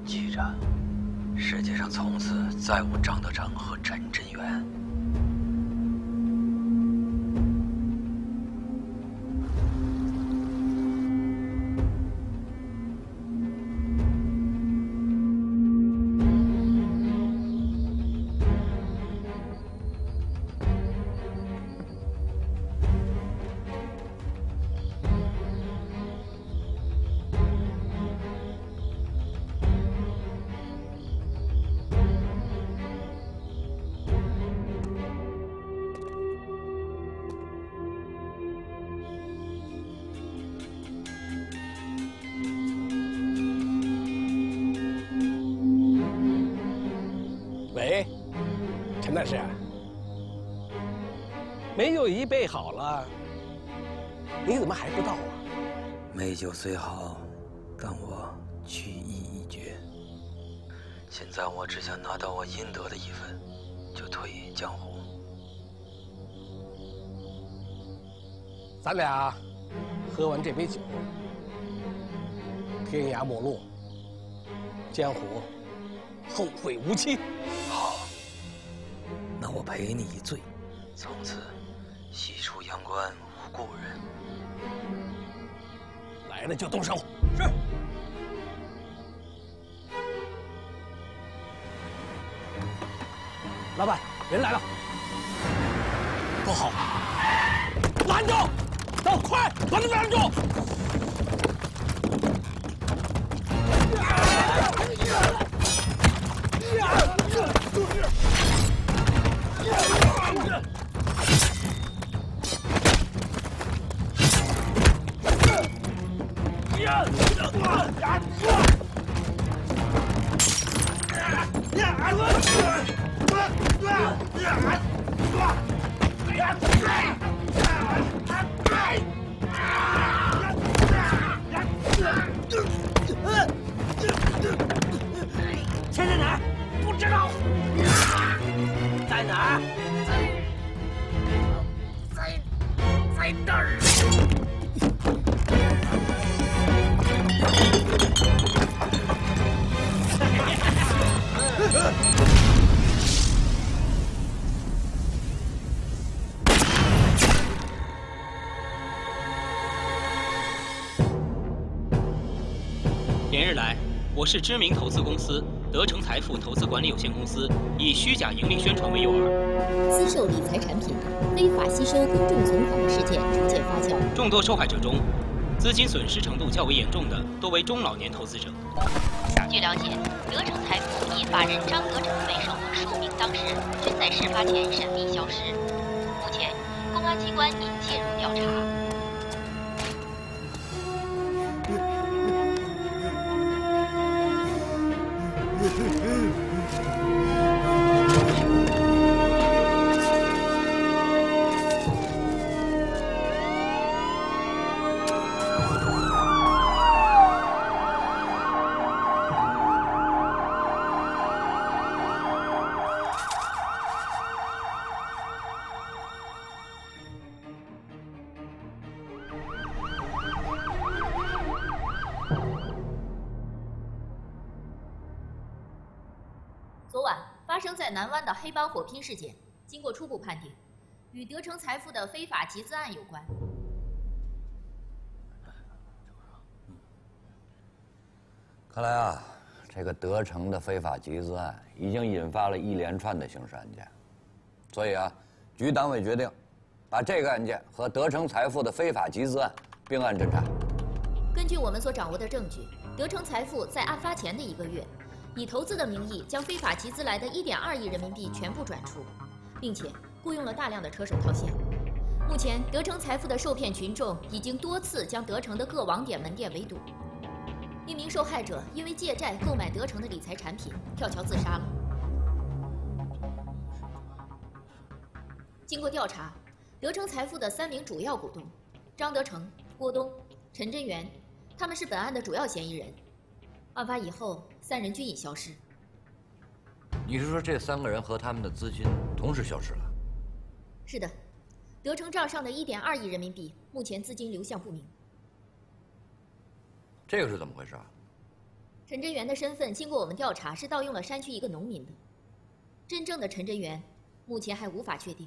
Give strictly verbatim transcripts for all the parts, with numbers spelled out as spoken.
记着，世界上从此再无张德成和陈真元。 喂，陈大师，美酒已备好了，你怎么还不到啊？ 美酒虽好，但我去意已决。现在我只想拿到我应得的一份，就退隐江湖。 咱俩喝完这杯酒，天涯陌路，江湖后会无期。 好，那我赔你一醉，从此西出阳关无故人。 来了就动手。 是。 老板，人来了。不好，拦住！走，快，把他们拦住！ 钱在哪儿？不知道。在哪儿？在在在那儿。 连日来，我市知名投资公司德成财富投资管理有限公司以虚假盈利宣传为诱饵， 私售理财产品、非法吸收公众存款的事件逐渐发酵。 众多受害者中，资金损失程度较为严重的多为中老年投资者。 据了解，德成财富以法人张德成为首等数名当事人，均在事发前神秘消失。目前，公安机关已介入调查。 昨晚发生在南湾的黑帮火拼事件，经过初步判定，与德成财富的非法集资案有关。 看来啊，这个德成的非法集资案已经引发了一连串的刑事案件，所以啊，局党委决定把这个案件和德成财富的非法集资案并案侦查。 根据我们所掌握的证据，德成财富在案发前的一个月， 以投资的名义将非法集资来的一点二亿人民币全部转出，并且雇佣了大量的车手套现。目前，德成财富的受骗群众已经多次将德成的各网点门店围堵。一名受害者因为借债购买德成的理财产品，跳桥自杀了。经过调查，德成财富的三名主要股东张德成、郭东、陈真元，他们是本案的主要嫌疑人。 案发以后，三人均已消失。 你是说这三个人和他们的资金同时消失了？ 是的，德成账上的一点二亿人民币，目前资金流向不明。 这个是怎么回事啊？ 陈真元的身份经过我们调查是盗用了山区一个农民的，真正的陈真元目前还无法确定。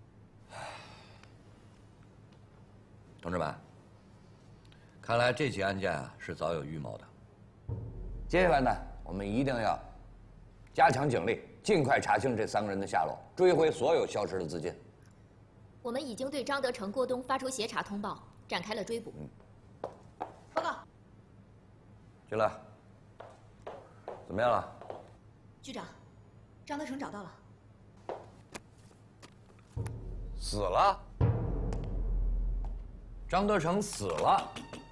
同志们，看来这起案件啊是早有预谋的。接下来呢，我们一定要加强警力，尽快查清这三个人的下落，追回所有消失的资金。 我们已经对张德成、郭东发出协查通报，展开了追捕。嗯，报告。 进来。怎么样了？ 局长，张德成找到了。 死了？张德成死了？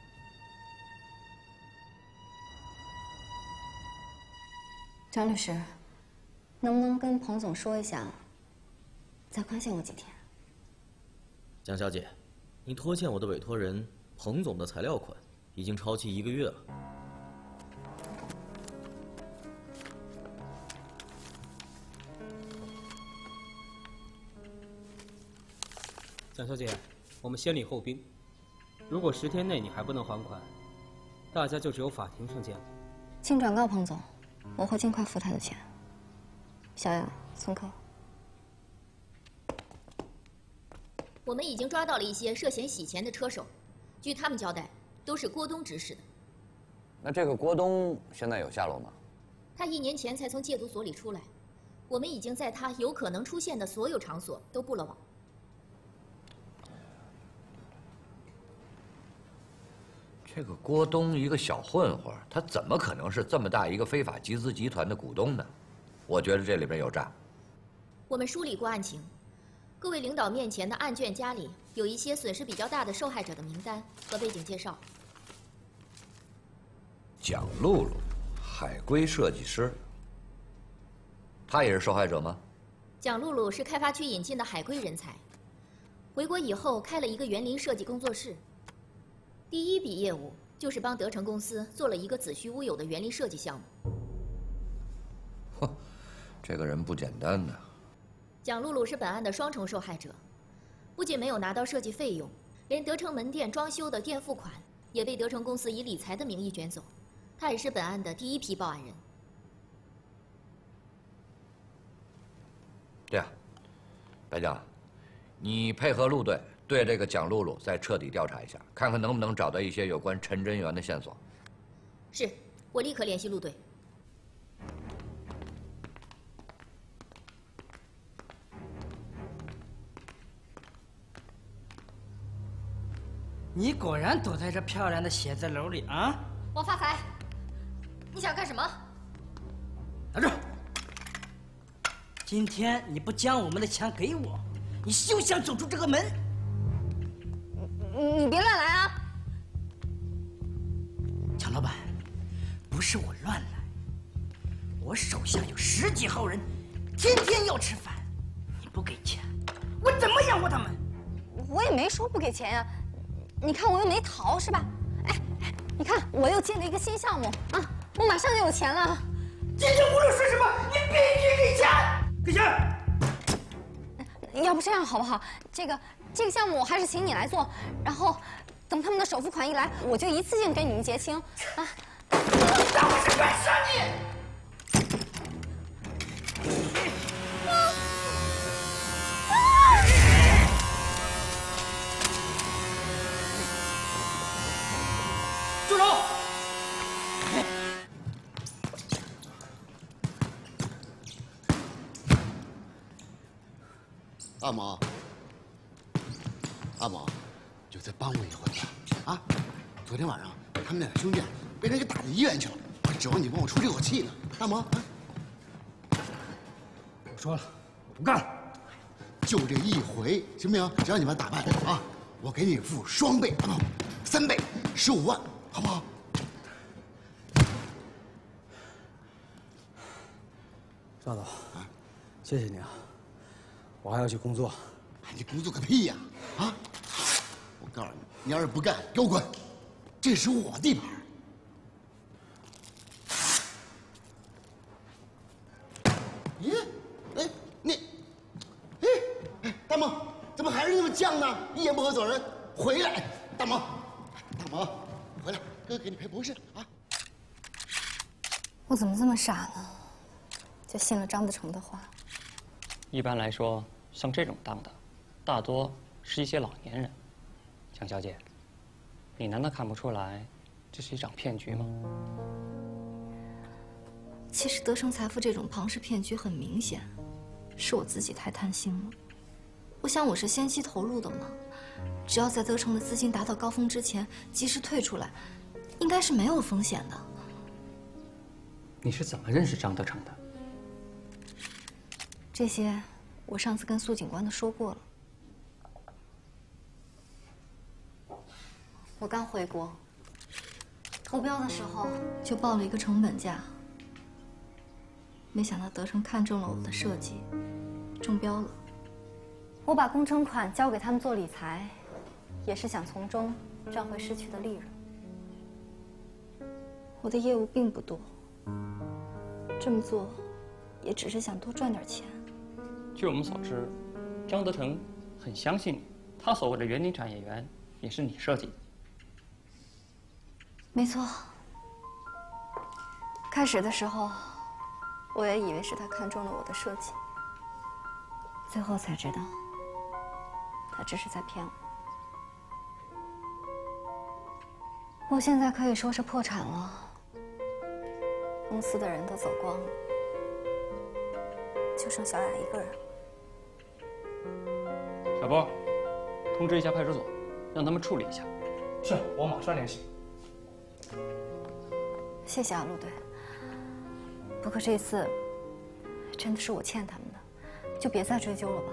张律师，能不能跟彭总说一下，再宽限我几天？ 江小姐，你拖欠我的委托人彭总的材料款已经超期一个月了。 蒋小姐，我们先礼后兵。如果十天内你还不能还款，大家就只有法庭上见了。 请转告彭总，我会尽快付他的钱。小雅、孙科， 我们已经抓到了一些涉嫌洗钱的车手，据他们交代，都是郭东指使的。 那这个郭东现在有下落吗？ 他一年前才从戒毒所里出来，我们已经在他有可能出现的所有场所都布了网。 这个郭东一个小混混，他怎么可能是这么大一个非法集资集团的股东呢？我觉得这里边有诈。 我们梳理过案情，各位领导面前的案卷夹里有一些损失比较大的受害者的名单和背景介绍。 蒋露露，海归设计师，她也是受害者吗？ 蒋露露是开发区引进的海归人才，回国以后开了一个园林设计工作室。第一笔业务就是帮德成公司做了一个子虚乌有的园林设计项目。 哼，这个人不简单呢。 蒋露露是本案的双重受害者，不仅没有拿到设计费用，连德成门店装修的垫付款也被德成公司以理财的名义卷走。他也是本案的第一批报案人。 这样，白将，你配合陆队。对这个蒋露露再彻底调查一下，看看能不能找到一些有关陈真元的线索。 是，我立刻联系陆队。 你果然躲在这漂亮的写字楼里啊！ 王发财，你想干什么？ 打住！今天你不将我们的钱给我，你休想走出这个门！ 你别乱来啊！ 蒋老板，不是我乱来，我手下有十几号人，天天要吃饭，你不给钱，我怎么养活他们？ 我也没说不给钱呀，你看我又没逃，是吧？哎哎，你看我又接了一个新项目啊，我马上就有钱了。 今天无论说什么，你必须给钱，给钱！ 要不这样好不好？这个。这个项目我还是请你来做，然后等他们的首付款一来，我就一次性给你们结清啊！ 让我是怪杀你！住手！ 阿毛。阿毛，就再帮我一回吧，啊！昨天晚上他们两个兄弟被人给打到医院去了，我指望你帮我出这口气呢。阿毛，啊、 我说了，我不干了， 就这一回，行不行？只要你把他打败啊，我给你付双倍，阿毛，三倍，十五万，好不好？ 赵总，啊，谢谢你啊，我还要去工作。 你工作个屁呀！啊！我告诉你，你要是不干，给我滚！这是我地盘。咦？哎，你，哎哎，大毛，怎么还是那么犟呢？一言不合走人，回来！大毛，大毛，回来，哥给你赔不是啊！ 我怎么这么傻呢？就信了张德成的话。 一般来说，上这种当的，大多是一些老年人。蒋小姐，你难道看不出来，这是一场骗局吗？ 其实德成财富这种庞氏骗局很明显，是我自己太贪心了。我想我是先期投入的嘛，只要在德成的资金达到高峰之前及时退出来，应该是没有风险的。 你是怎么认识张德成的？ 这些我上次跟苏警官都说过了。我刚回国，投标的时候就报了一个成本价，没想到德成看中了我的设计，中标了。我把工程款交给他们做理财，也是想从中赚回失去的利润。我的业务并不多，这么做也只是想多赚点钱。 据我们所知，张德成很相信你，他所谓的园林产业园也是你设计的。 没错，开始的时候，我也以为是他看中了我的设计，最后才知道，他只是在骗我。我现在可以说是破产了，公司的人都走光了，就剩小雅一个人。 小波，通知一下派出所，让他们处理一下。 是，我马上联系。 谢谢啊，陆队。不过这次真的是我欠他们的，就别再追究了吧。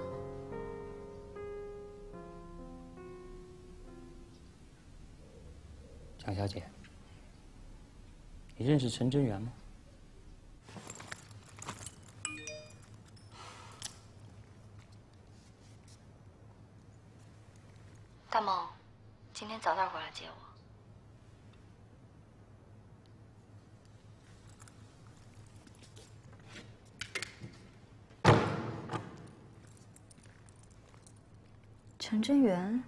蒋小姐，你认识陈真元吗？ 大梦，今天早点回来接我。陈真元，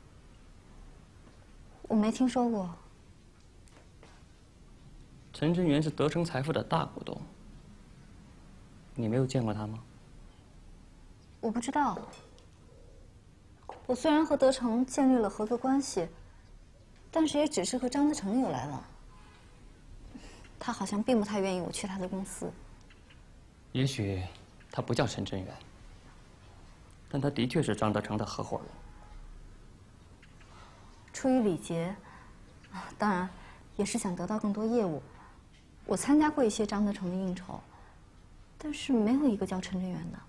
我没听说过。 陈真元是德成财富的大股东，你没有见过他吗？ 我不知道。我虽然和德成建立了合作关系，但是也只是和张德成有来往。他好像并不太愿意我去他的公司。 也许他不叫陈真元，但他的确是张德成的合伙人。 出于礼节，啊，当然也是想得到更多业务。我参加过一些张德成的应酬，但是没有一个叫陈真元的。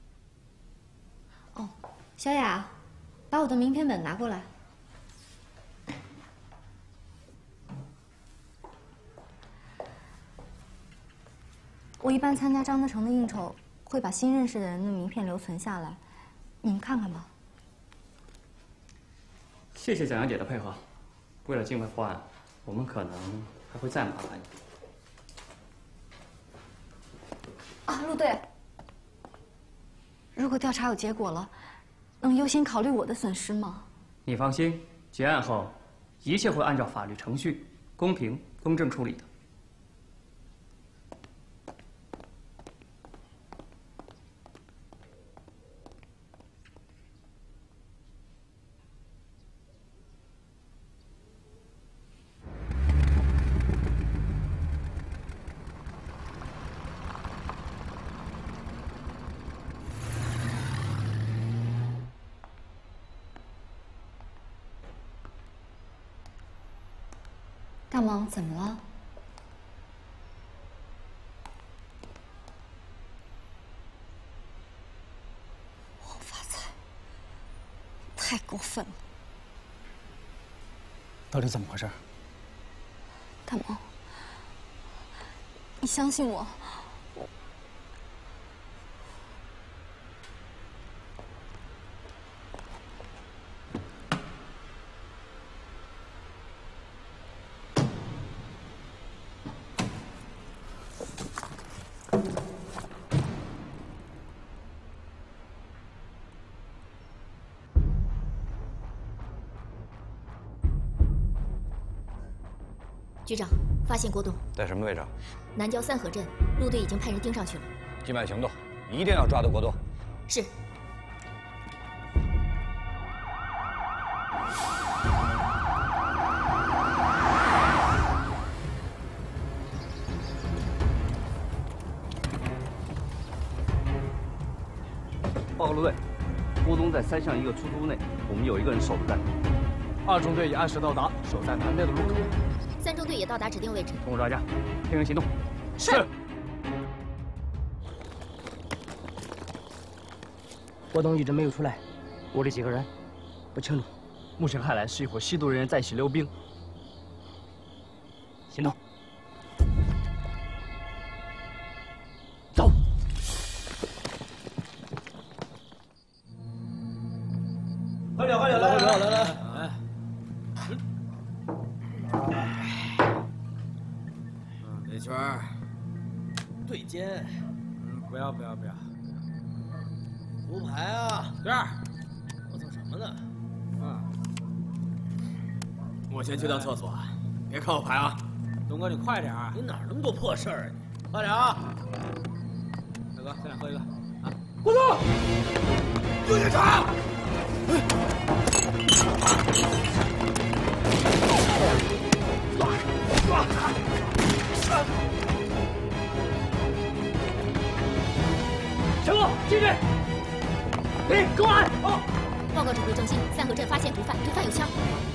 哦，小雅，把我的名片本拿过来。我一般参加张德成的应酬，会把新认识的人的名片留存下来，你们看看吧。 谢谢蒋小姐的配合。为了尽快破案，我们可能还会再麻烦你。 啊，陆队，如果调查有结果了，能优先考虑我的损失吗？ 你放心，结案后，一切会按照法律程序，公平公正处理的。 大萌，怎么了？我发财，太过分了！ 到底怎么回事？ 大萌，你相信我。 局长， 发现郭栋在什么位置？ 南郊三河镇，陆队已经派人盯上去了。 今晚行动，一定要抓到郭栋。 是。 报告陆队，郭东在三巷一个出租屋内，我们有一个人守着在。 二中队已按时到达，守在南边的路口。 三中队也到达指定位置。 通过抓架，听人行动。 是。 郭东一直没有出来， 屋里几个人？ 不清楚。 目前看来是一伙吸毒人员在一起溜冰。行动。走。 快点，快点，来来来来来。哎。 李圈，对尖。 嗯，不要不要不要。 胡牌啊！ 这儿。 磨蹭什么呢？ 啊。 我先去趟厕所，别看我牌啊。 东哥，你快点啊！ 你哪儿那么多破事儿啊你？快点啊！ 大哥，咱俩喝一个。啊！ 郭总，有警察！ 全部进去！你公安！ 哦。报告指挥中心，三河镇发现毒贩，毒贩有枪。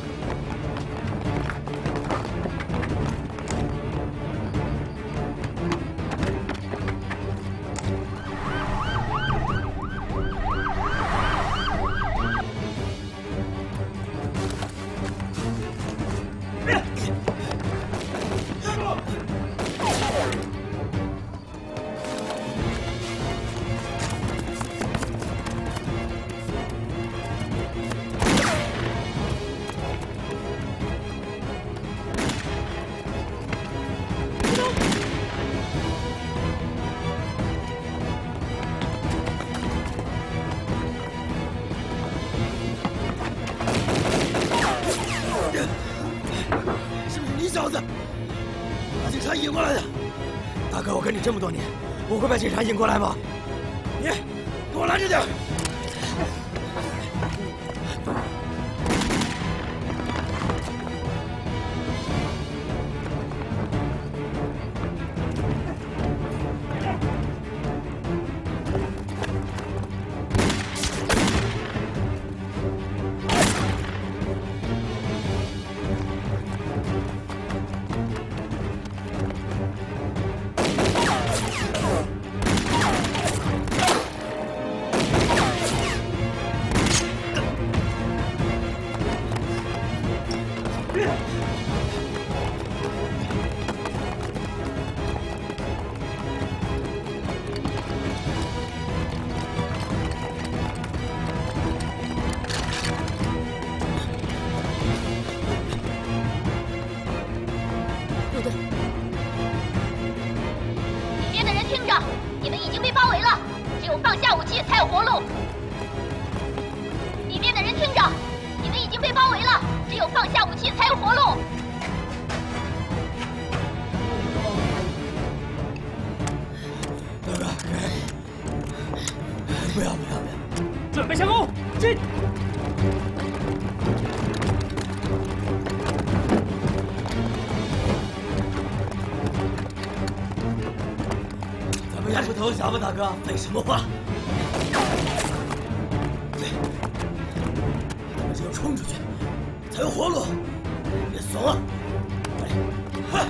引过来的，大哥，我跟你这么多年，我会把警察引过来吗？你给我拦着点！投降吧，大哥！废什么话！我们只有冲出去，才有活路！别怂了！快！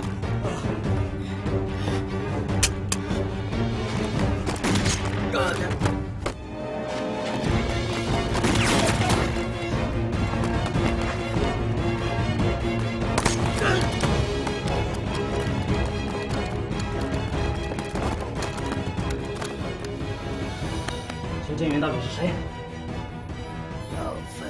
侦员到底是谁？ 杨飞，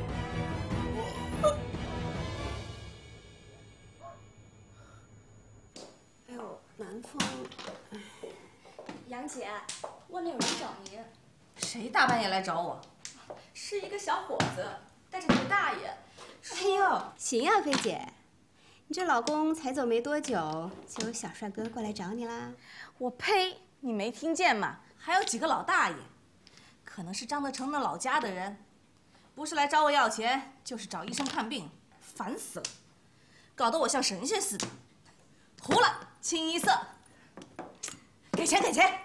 哎呦，南风，哎，杨姐，外面有人找您。 谁大半夜来找我？ 是一个小伙子，带着你的大爷。 哎呦，行啊，菲姐， 你这老公才走没多久，就有小帅哥过来找你啦？ 我呸！你没听见吗？还有几个老大爷，可能是张德成那老家的人，不是来找我要钱，就是找医生看病，烦死了，搞得我像神仙似的。糊了，清一色。给钱，给钱！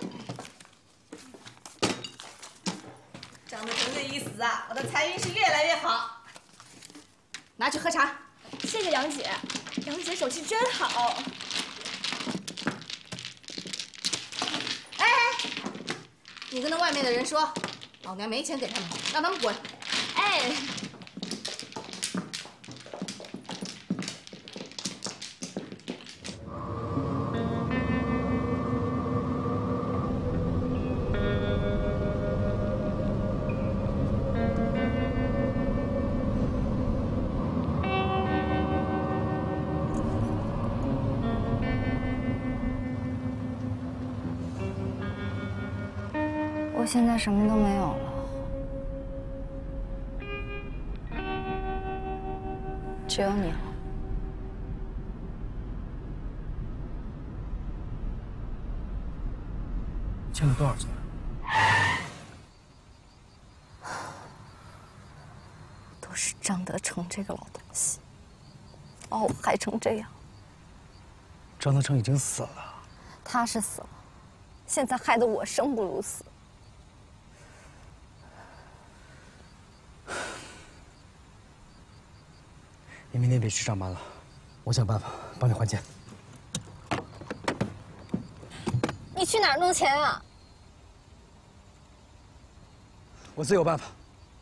张德成这一死啊，我的财运是越来越好。拿去喝茶。 谢谢杨姐，杨姐手气真好。 哎哎，你跟那外面的人说，老娘没钱给他们，让他们滚。 哎。 我现在什么都没有了，只有你了。 欠了多少钱？ 都是张德成这个老东西，把我害成这样。 张德成已经死了。 他是死了，现在害得我生不如死。 你明天别去上班了，我想办法帮你还钱。 你去哪儿弄钱啊？ 我自有办法。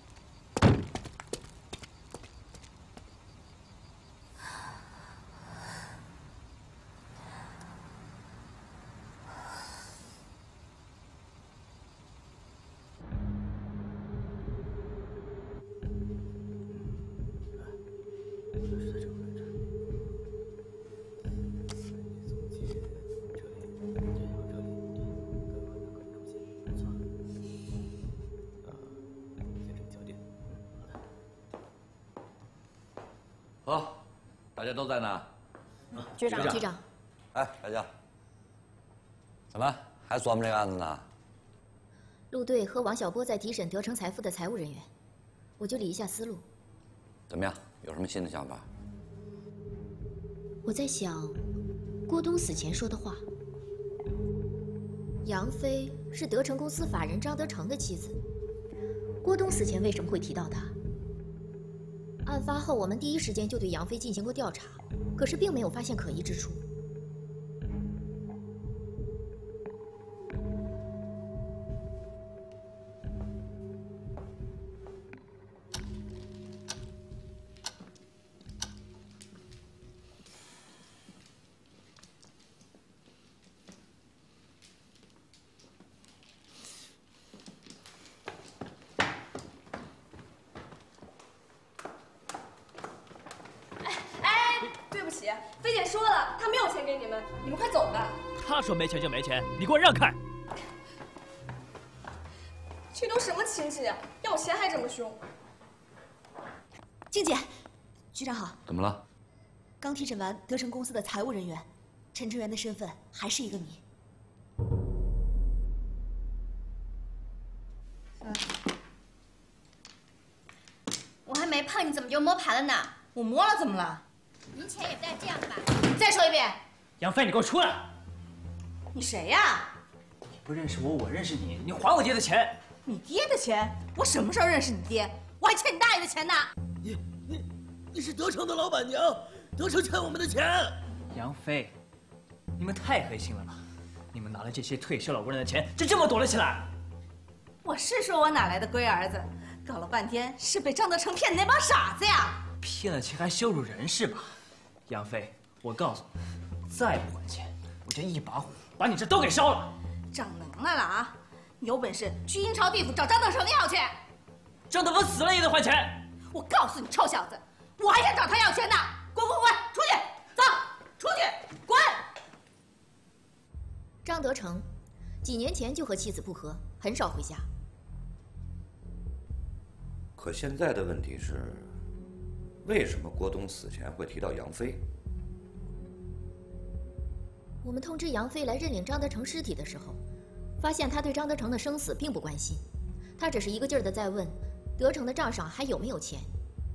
好，大家都在呢。 局长，局长。 哎，大家，怎么还琢磨这个案子呢？ 陆队和王小波在提审德成财富的财务人员，我就理一下思路。 怎么样？有什么新的想法？ 我在想，郭东死前说的话。杨飞是德成公司法人张德成的妻子，郭东死前为什么会提到她？案发后，我们第一时间就对杨飞进行过调查，可是并没有发现可疑之处。 飞姐说了，她没有钱给你们，你们快走吧。 她说没钱就没钱，你给我让开！ 这都什么亲戚呀？要钱还这么凶！ 静姐，局长好。 怎么了？ 刚提审完德成公司的财务人员，陈成元的身份还是一个谜。 嗯。我还没碰，你怎么就摸牌了呢？ 我摸了，怎么了？ 您钱也不带这样的吧？ 再说一遍， 杨飞，你给我出来！ 你谁呀？ 你不认识我，我认识你。你还我爹的钱！ 你爹的钱？我什么时候认识你爹？我还欠你大爷的钱呢！ 你你你是德成的老板娘，德成欠我们的钱。 杨飞，你们太黑心了吧！你们拿了这些退休老工人的钱，就这么躲了起来？ 我是说我哪来的龟儿子？搞了半天是被张德成骗的那帮傻子呀！ 骗了钱还羞辱人是吧？杨飞，我告诉你，再不还钱，我就一把火把你这都给烧了！ 长能耐了啊！有本事去阴曹地府找张德成要钱！ 张德峰死了也得还钱！ 我告诉你，臭小子，我还想找他要钱呢！滚滚滚，出去！走，出去！滚！ 张德成，几年前就和妻子不和，很少回家。 可现在的问题是， 为什么郭东死前会提到杨飞？ 我们通知杨飞来认领张德成尸体的时候，发现他对张德成的生死并不关心，他只是一个劲儿的在问德成的账上还有没有钱。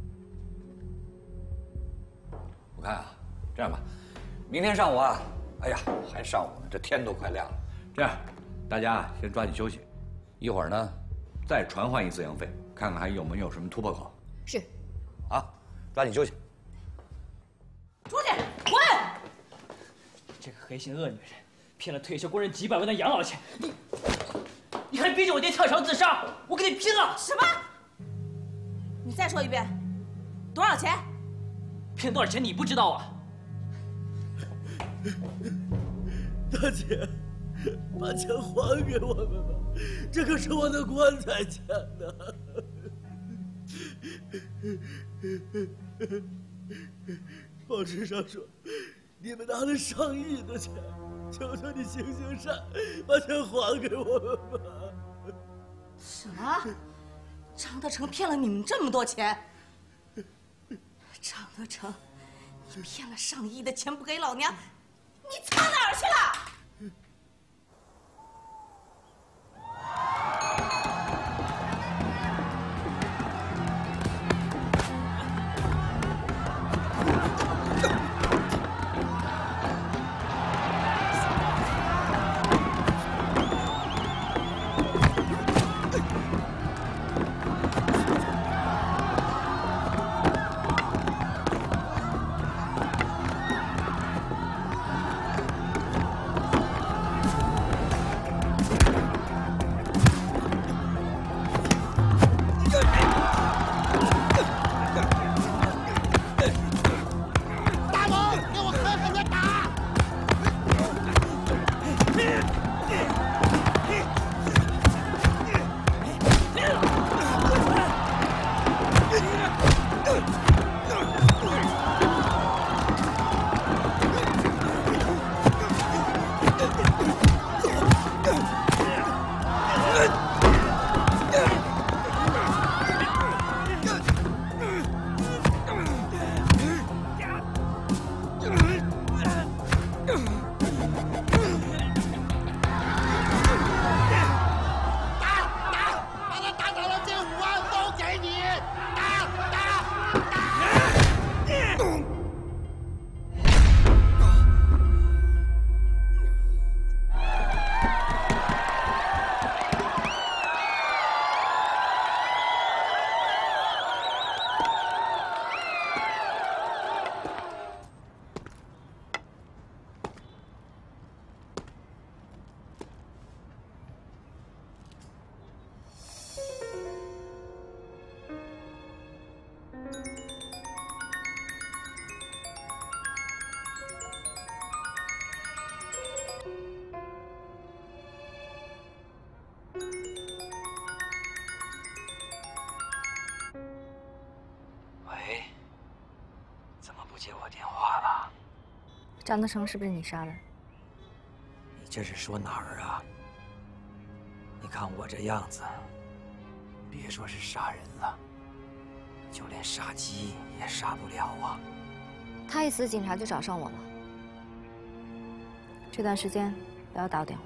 我看啊，这样吧，明天上午啊，哎呀，还上午呢，这天都快亮了。这样，大家啊先抓紧休息，一会儿呢再传唤一次杨飞，看看还有没有什么突破口。 是。 啊，抓紧休息。 出去，滚！ 这个黑心恶女人，骗了退休工人几百万的养老钱，你，你还逼着我爹跳桥自杀，我跟你拼了！ 什么？你再说一遍，多少钱？ 骗多少钱你不知道啊？ 大姐，把钱还给我们吧，这可是我的棺材钱呢。报纸上说，你们拿了上亿的钱，求求你行行善，把钱还给我们吧。 什么？张德成骗了你们这么多钱？张德成，你骗了上亿的钱不给老娘，你藏哪儿去了？ 接我电话了？ 张德成是不是你杀的？ 你这是说哪儿啊？你看我这样子，别说是杀人了，就连杀鸡也杀不了啊！ 他一死，警察就找上我了。这段时间不要打我电话。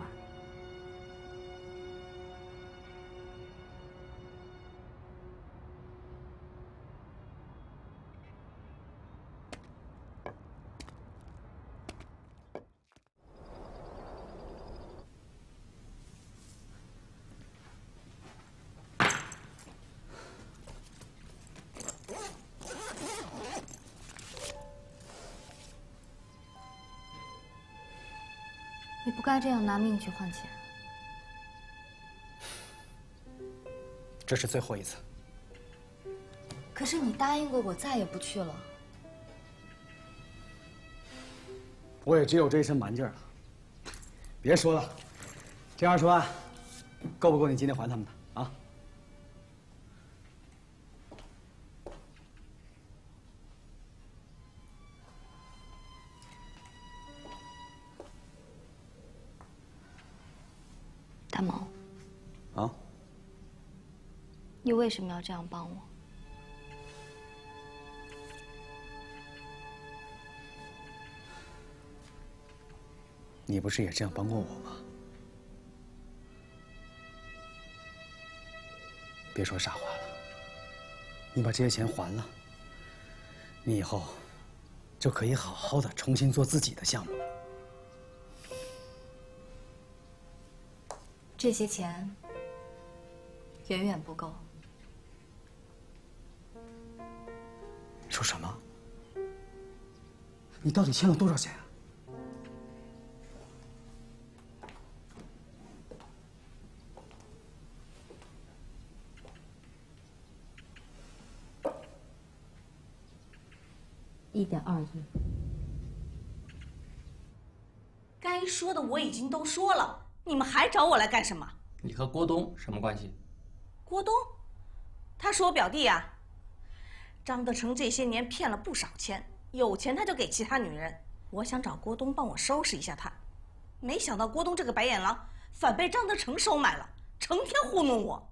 你不该这样拿命去换钱。 这是最后一次。 可是你答应过我，再也不去了。 我也只有这一身蛮劲儿了。别说了，这二十万够不够你今天还他们的啊？ 大毛， 啊， 你为什么要这样帮我？ 你不是也这样帮过我吗？别说傻话了，你把这些钱还了，你以后就可以好好的重新做自己的项目了。 这些钱远远不够。 你说什么？你到底欠了多少钱啊？ 一点二亿。 该说的我已经都说了，你们还找我来干什么？ 你和郭东什么关系？ 郭东，他是我表弟啊。张德成这些年骗了不少钱，有钱他就给其他女人。我想找郭东帮我收拾一下他，没想到郭东这个白眼狼反被张德成收买了，成天糊弄我。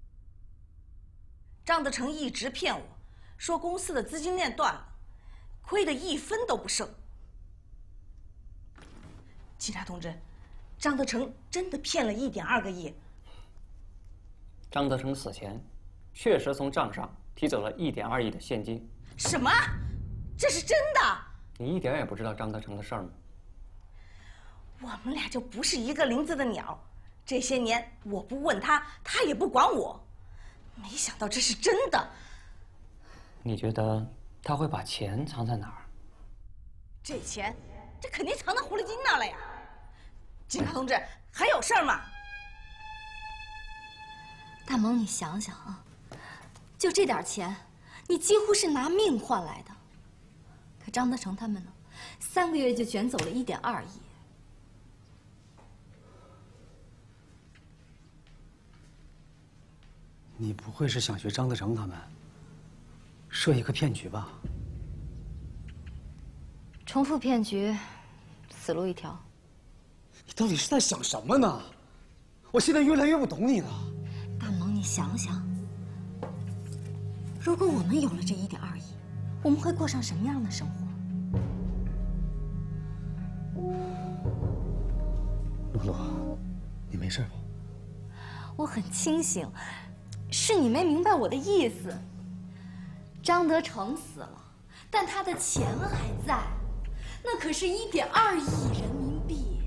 张德成一直骗我，说公司的资金链断了，亏得一分都不剩。警察同志，张德成真的骗了一点二个亿。 张德成死前，确实从账上提走了一点二亿的现金。 什么？这是真的？ 你一点也不知道张德成的事儿吗？ 我们俩就不是一个林子的鸟。这些年我不问他，他也不管我。没想到这是真的。 你觉得他会把钱藏在哪儿？ 这钱，这肯定藏到狐狸精那了呀！警察同志，还有事儿吗？ 大萌，你想想啊，就这点钱，你几乎是拿命换来的。可张德成他们呢，三个月就卷走了一点二亿。 你不会是想学张德成他们设一个骗局吧？ 重复骗局，死路一条。 你到底是在想什么呢？我现在越来越不懂你了。 大萌，你想想，如果我们有了这一点二亿，我们会过上什么样的生活？ 露露，你没事吧？ 我很清醒，是你没明白我的意思。张德成死了，但他的钱还在，那可是一点二亿人民币。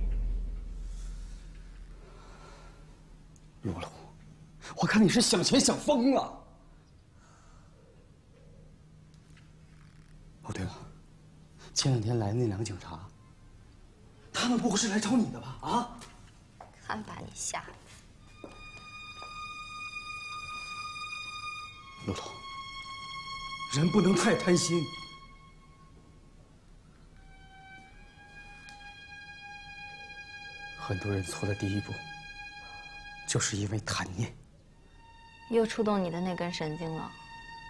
露露，我看你是想钱想疯了。哦，对了，前两天来的那两个警察，他们不会是来找你的吧？啊？ 看把你吓的！ 露露，人不能太贪心。很多人错的第一步，就是因为贪念。 又触动你的那根神经了。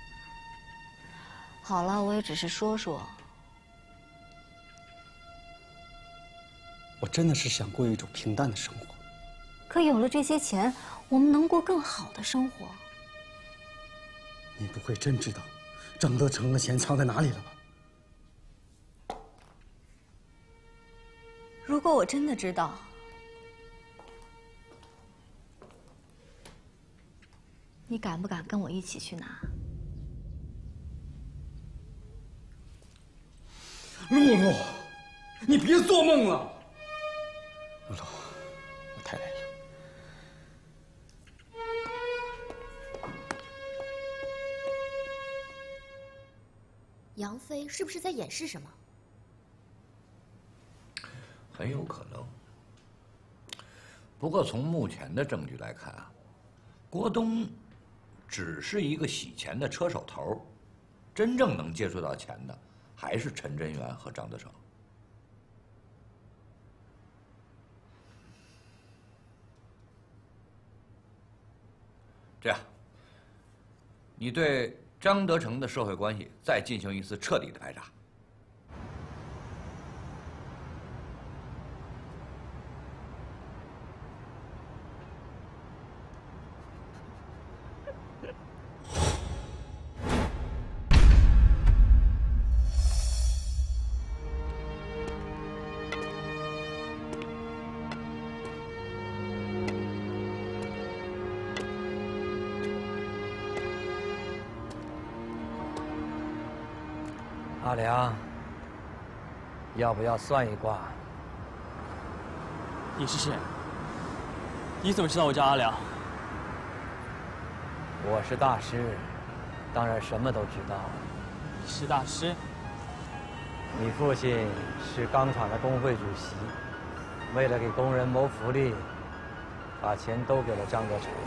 好了，我也只是说说。 我真的是想过一种平淡的生活。 可有了这些钱，我们能过更好的生活。 你不会真知道张德成的钱藏在哪里了吧？ 如果我真的知道，你敢不敢跟我一起去拿？ 露露，你别做梦了。露露，我太累了。 杨飞是不是在掩饰什么？ 很有可能。不过从目前的证据来看啊，郭东只是一个洗钱的车手头，真正能接触到钱的还是陈真元和张德成。这样，你对张德成的社会关系再进行一次彻底的排查。 阿良，要不要算一卦？ 你是谁？你怎么知道我叫阿良？ 我是大师，当然什么都知道。 你是大师？ 你父亲是钢厂的工会主席，为了给工人谋福利，把钱都给了张德成。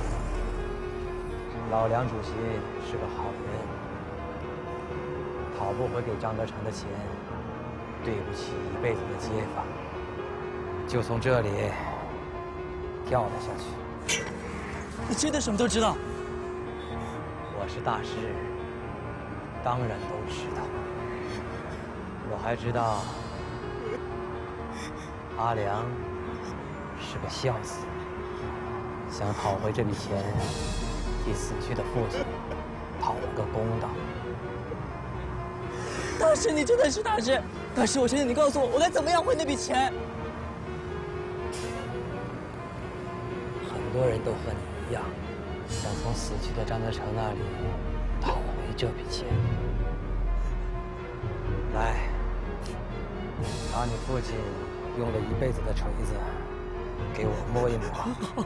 老梁主席是个好人，讨不回给张德成的钱，对不起一辈子的街坊，就从这里跳了下去。 你真的什么都知道？ 我是大师，当然都知道。我还知道阿良是个孝子，想讨回这笔钱，替死去的父亲讨了个公道。 大师，你真的是大师！大师，我求求你告诉我，我该怎么样还那笔钱？ 很多人都和你一样，想从死去的张德成那里讨回这笔钱。来，把你父亲用了一辈子的锤子给我摸一摸。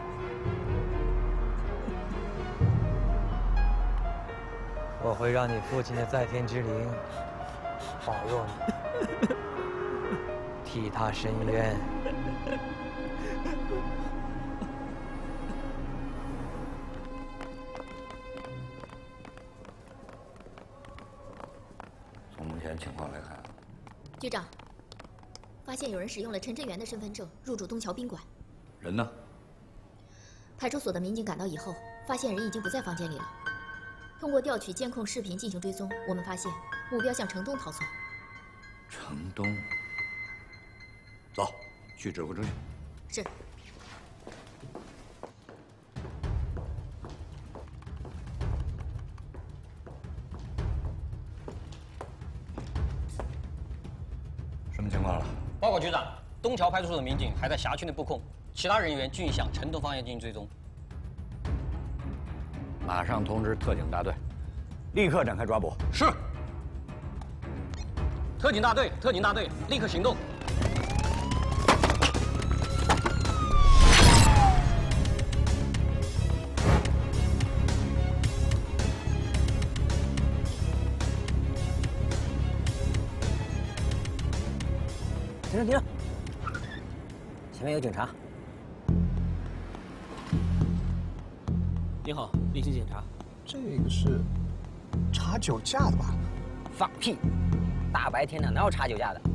我会让你父亲的在天之灵保佑你，替他伸冤。 从目前情况来看， 局长，发现有人使用了陈真元的身份证入住东桥宾馆。 人呢？ 派出所的民警赶到以后，发现人已经不在房间里了。通过调取监控视频进行追踪，我们发现目标向城东逃窜。 城东，走，去指挥中心。 是。 什么情况了？ 报告局长，东桥派出所的民警还在辖区内布控，其他人员均向城东方向进行追踪。 马上通知特警大队，立刻展开抓捕。 是。特警大队，特警大队，立刻行动！ 停停停！前面有警察。 您好，例行检查。 这个是查酒驾的吧？ 放屁！大白天的哪有查酒驾的？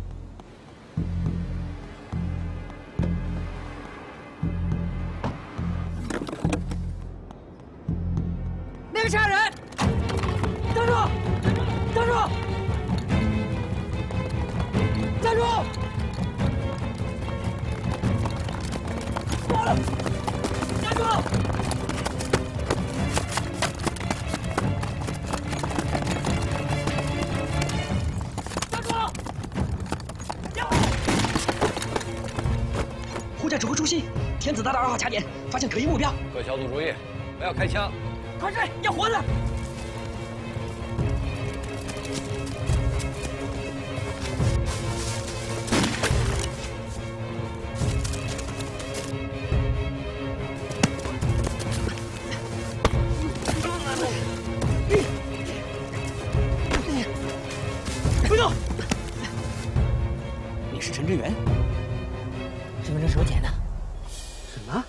那个杀人！站住！站住！站住！过来！站住！ 指挥中心，天子大道二号卡点发现可疑目标。 各小组注意，不要开枪。 快睡，要活了！别动！你是陈志远？身份证是我捡的。什么？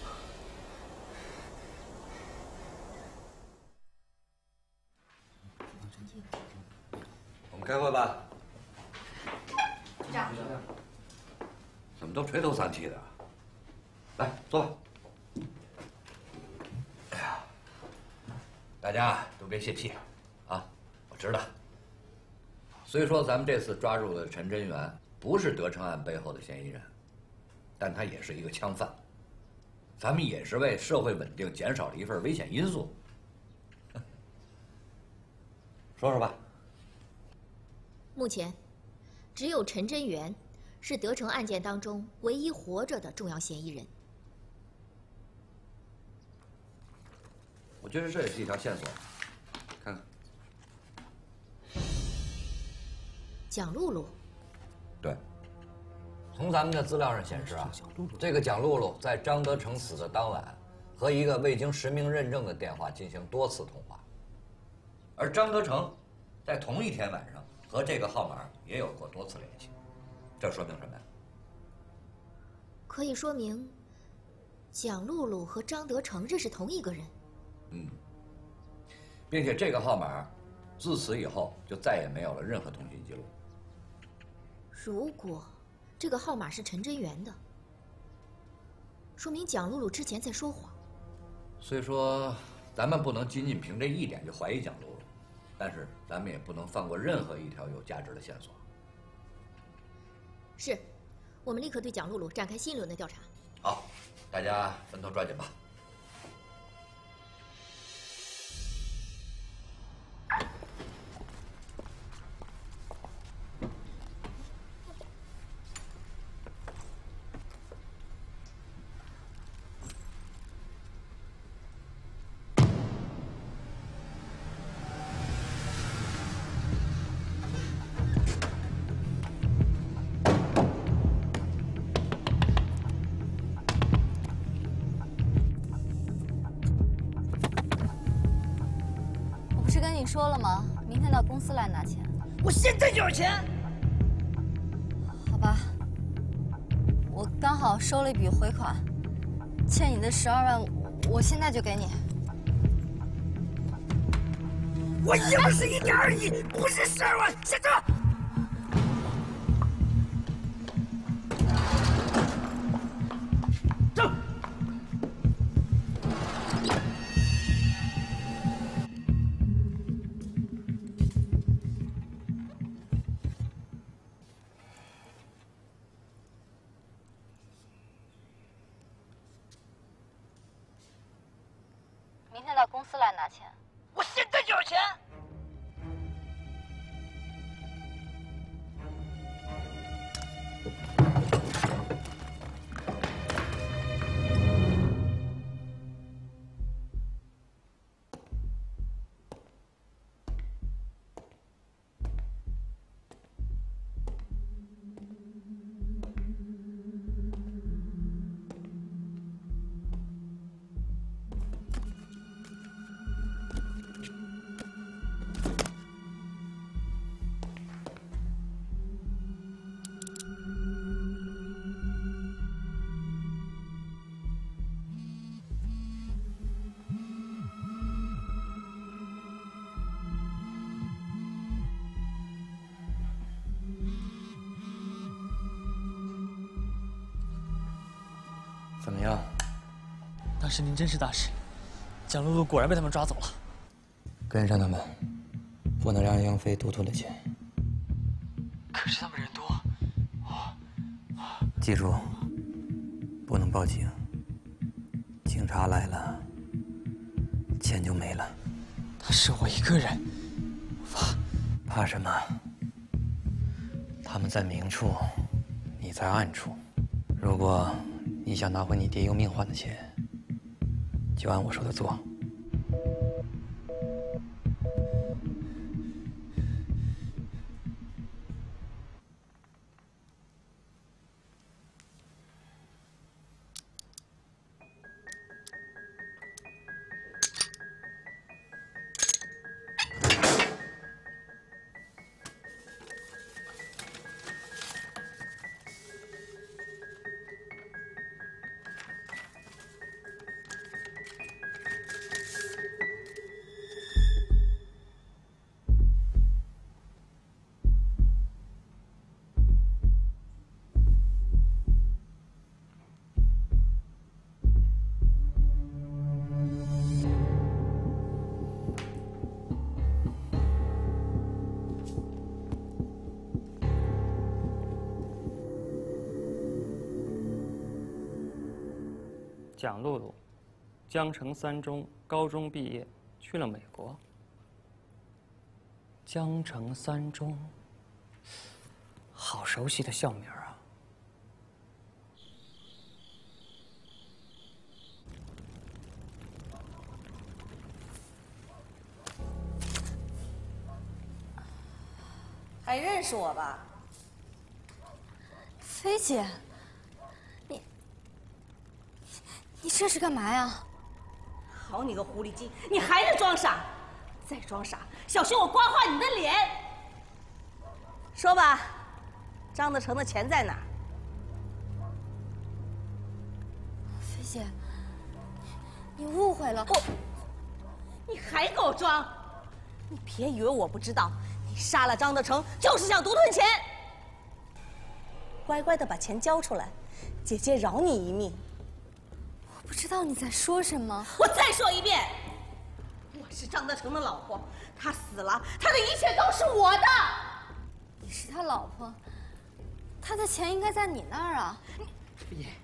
我们开会吧。 局长。 怎么都垂头丧气的？来，坐吧。哎呀，大家都别泄气啊！我知道，虽说咱们这次抓住的陈真元不是德成案背后的嫌疑人。但他也是一个枪犯，咱们也是为社会稳定减少了一份危险因素。说说吧。 目前，只有陈真元是德成案件当中唯一活着的重要嫌疑人。 我觉得这也是一条线索，看看。 蒋露露。 对。从咱们的资料上显示啊，这个蒋露露在张德成死的当晚，和一个未经实名认证的电话进行多次通话。而张德成在同一天晚上和这个号码也有过多次联系，这说明什么呀？ 可以说明，蒋露露和张德成认识同一个人。 嗯，并且这个号码自此以后就再也没有了任何通讯记录。 如果这个号码是陈真元的，说明蒋露露之前在说谎。 虽说咱们不能仅仅凭这一点就怀疑蒋露露，但是咱们也不能放过任何一条有价值的线索。 是，我们立刻对蒋露露展开新一轮的调查。 好，大家分头抓紧吧。 说了吗？明天到公司来拿钱。 我现在就有钱。 好吧，我刚好收了一笔回款，欠你的十二万，我现在就给你。 我要是一点二亿，不是十二万，下车。走。 明天到公司来拿钱。 我现在就有钱。 怎么样？ 大师，您真是大师，蒋露露果然被他们抓走了。 跟上他们，不能让杨飞独吞了钱。 可是他们人多， 记住，不能报警。警察来了，钱就没了。 他是我一个人， 怕怕什么？他们在明处，你在暗处。如果你想拿回你爹用命换的钱，就按我说的做。 蒋露露，江城三中高中毕业，去了美国。江城三中，好熟悉的校名啊！ 还还认识我吧？ 菲姐，你你这是干嘛呀？ 好你个狐狸精，你还是装傻！再装傻，小心我刮花你的脸！说吧，张德成的钱在哪儿？ 菲姐，你误会了。 我，你还给我装！你别以为我不知道，你杀了张德成就是想独吞钱。乖乖的把钱交出来，姐姐饶你一命。 我不知道你在说什么。 我再说一遍，我是张德成的老婆，他死了，他的一切都是我的。 你是他老婆，他的钱应该在你那儿啊。 菲姐，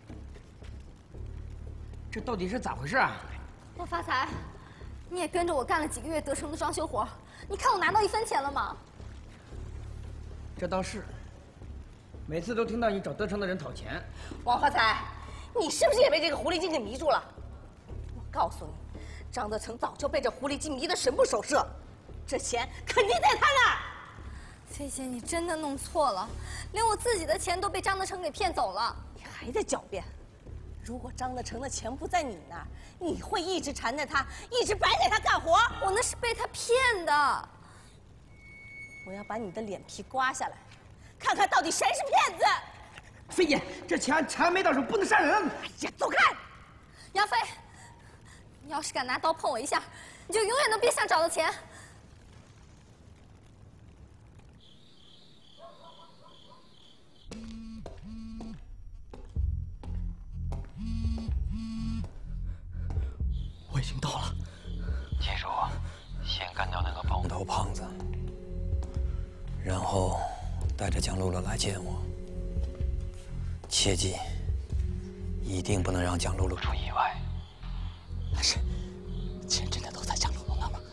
这到底是咋回事啊？ 我发财，你也跟着我干了几个月德成的装修活，你看我拿到一分钱了吗？ 这倒是，每次都听到你找德成的人讨钱。 王发财，你是不是也被这个狐狸精给迷住了？我告诉你，张德成早就被这狐狸精迷得神不守舍，这钱肯定在他那儿。 菲姐，你真的弄错了，连我自己的钱都被张德成给骗走了。 你还在狡辩？如果张德成的钱不在你那儿，你会一直缠着他，一直白给他干活？ 我那是被他骗的。 我要把你的脸皮刮下来，看看到底谁是骗子。 菲姐，这钱钱还没到手，不能杀人。 哎呀，走开！ 杨飞，你要是敢拿刀碰我一下，你就永远都别想找到钱。 我已经到了，记住，先干掉那个包头胖子，然后带着蒋露露来见我。切记，一定不能让蒋露露出意外。 是，钱真的都在蒋露露那吗？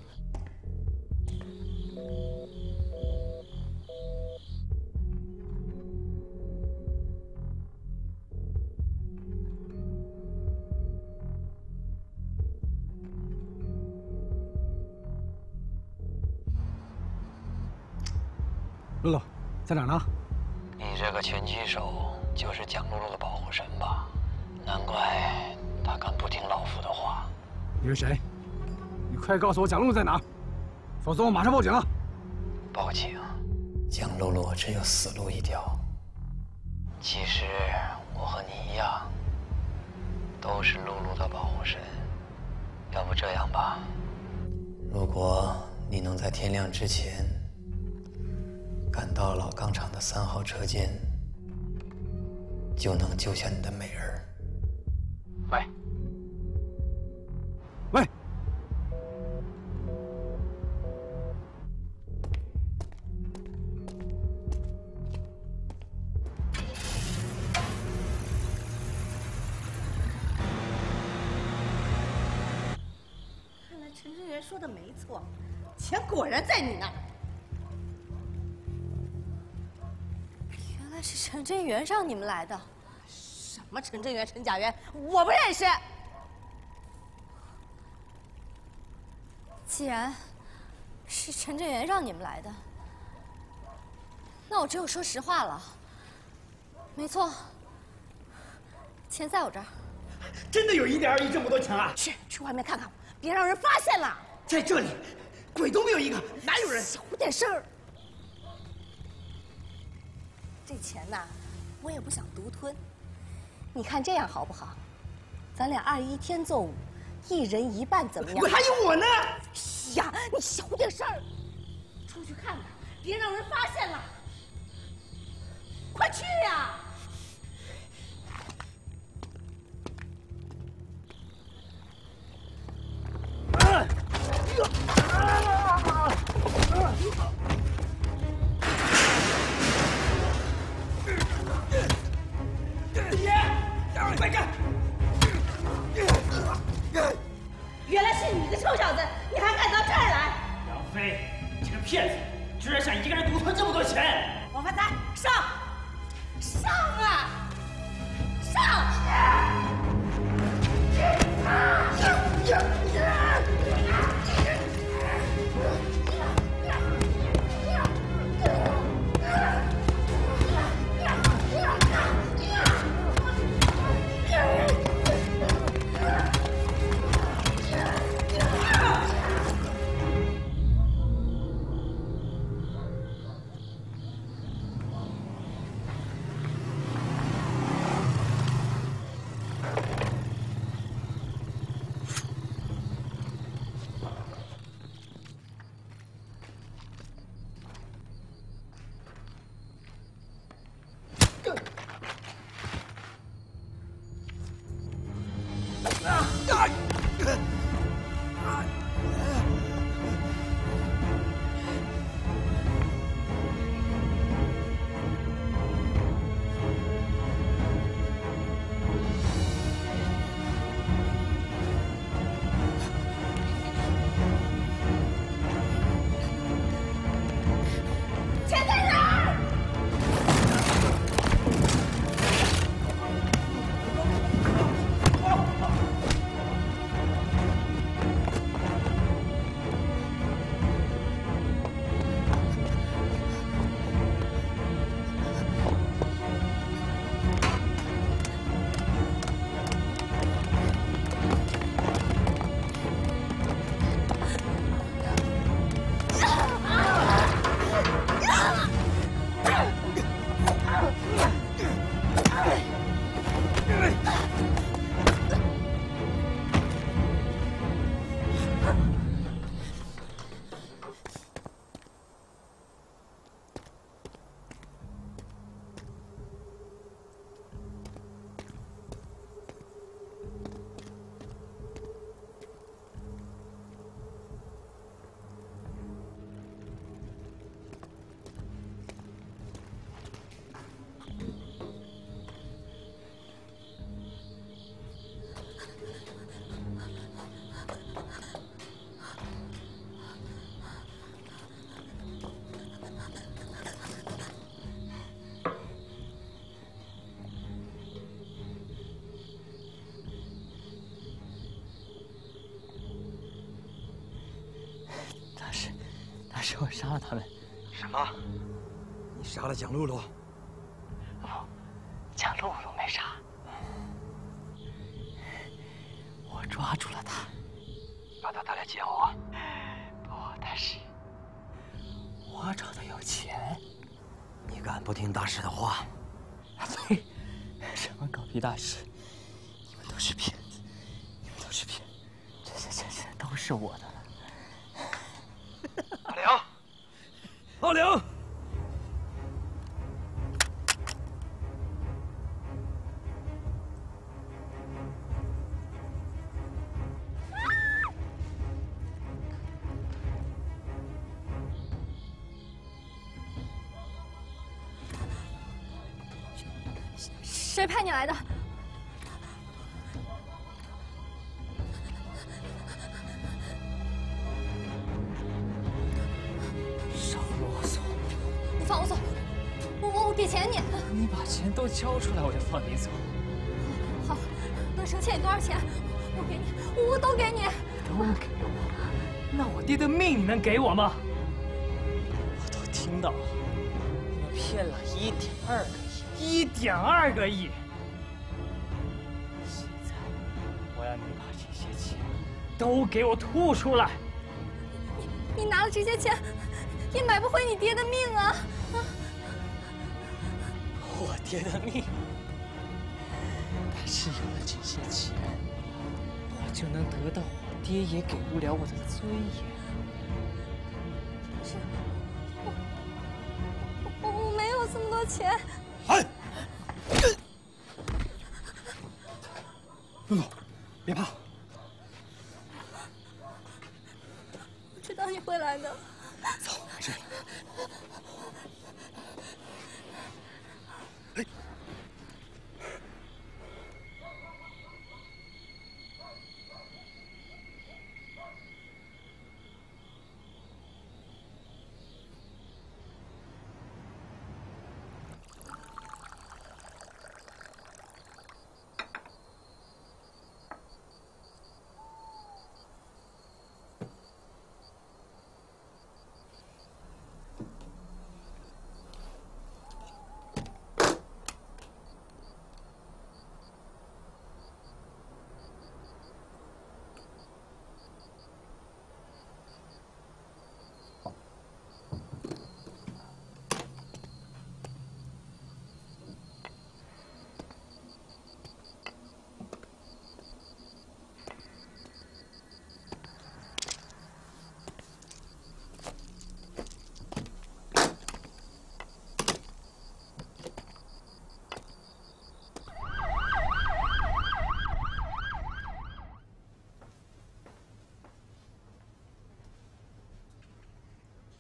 露露，在哪儿呢？ 你这个拳击手就是蒋露露的保护神吧？难怪他敢不听老夫的话。 你是谁？你快告诉我蒋露露在哪儿，否则我马上报警了。 报警？蒋露露只有死路一条。其实我和你一样，都是露露的保护神。要不这样吧，如果你能在天亮之前赶到老钢厂的三号车间，就能救下你的美人。 喂，喂， 看来陈真元说的没错，钱果然在你那儿。 原来是陈真元让你们来的。 什么陈真元、陈甲元，我不认识。 既然是陈真元让你们来的，那我只有说实话了。没错，钱在我这儿。 真的有一点二亿这么多钱啊！ 去，去外面看看，别让人发现了。 在这里，鬼都没有一个，哪有人？ 小点声儿。这钱呐，我也不想独吞。你看这样好不好？咱俩二一天作五，一人一半，怎么样？ 我还有我呢！ 呀，你小点声儿，出去看看，别让人发现了。快去呀！ 啊！快干！ 原来是你个臭小子，你还敢到这儿来？ 杨飞，你这个骗子，居然想一个人独吞这么多钱！ 王发财，上！上啊！上！ 是我杀了他们。 什么？你杀了蒋露露？ 不，蒋露露没杀，我抓住了他， 把他带来见我。 不，大师，我找的有钱。 你敢不听大师的话？ 呸！什么狗屁大师？你们都是骗子！你们都是骗子！这些钱现在都是我的了。 阿良，阿良， 谁派你来的？ 放我走！我我我给钱你。 你把钱都交出来，我就放你走。 好，德成欠你多少钱？我给你，我都给你。 都给我？那我爹的命你能给我吗？我都听到了，你们骗了一点二个亿，一点二个亿。现在我要你把这些钱都给我吐出来。 你你拿了这些钱，也买不回你爹的命啊！ 我爹的命，但是有了这些钱，我就能得到我爹也给不了我的尊严。 是，我我我没有这么多钱。 哎，露露，别怕， 我知道你会来的。 走，来这里。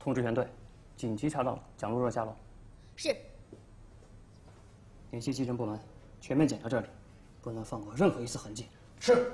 通知全队，紧急查找蒋璐璐的下落。 是。 联系技侦部门，全面检查这里，不能放过任何一丝痕迹。 是。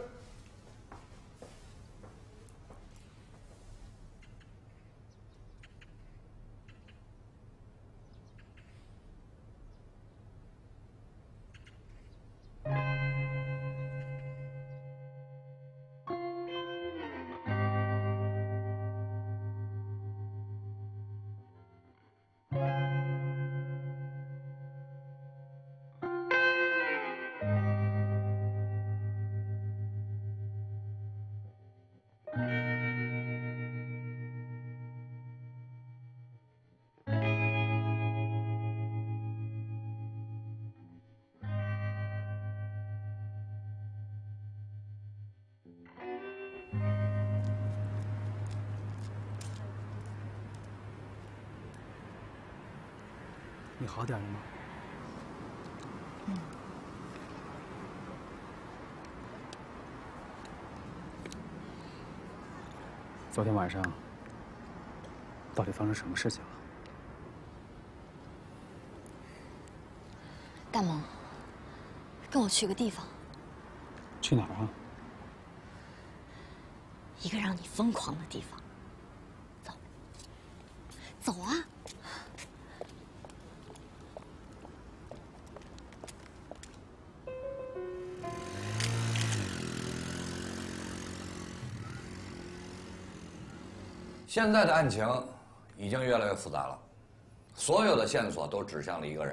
你好点了吗？ 嗯。 昨天晚上到底发生什么事情了？ 大萌，跟我去个地方。 去哪儿啊？ 一个让你疯狂的地方。走。走啊！ 现在的案情已经越来越复杂了，所有的线索都指向了一个人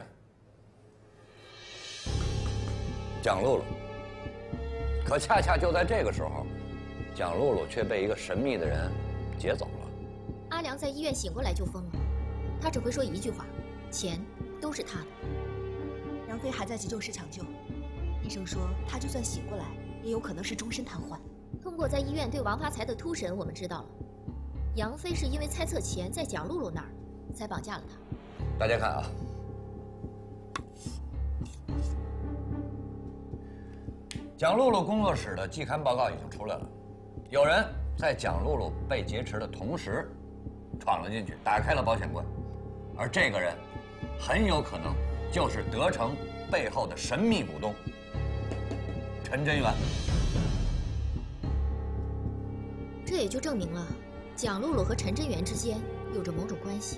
——蒋璐璐。可恰恰就在这个时候，蒋璐璐却被一个神秘的人劫走了。 阿良在医院醒过来就疯了，他只会说一句话：钱都是他的。 杨飞还在急救室抢救，医生说他就算醒过来，也有可能是终身瘫痪。 通过在医院对王发财的突审，我们知道了。 杨飞是因为猜测钱在蒋璐璐那儿，才绑架了他。 大家看啊，蒋璐璐工作室的季刊报告已经出来了，有人在蒋璐璐被劫持的同时，闯了进去，打开了保险柜，而这个人很有可能就是德成背后的神秘股东陈真元。 这也就证明了。 蒋璐璐和陈真元之间有着某种关系。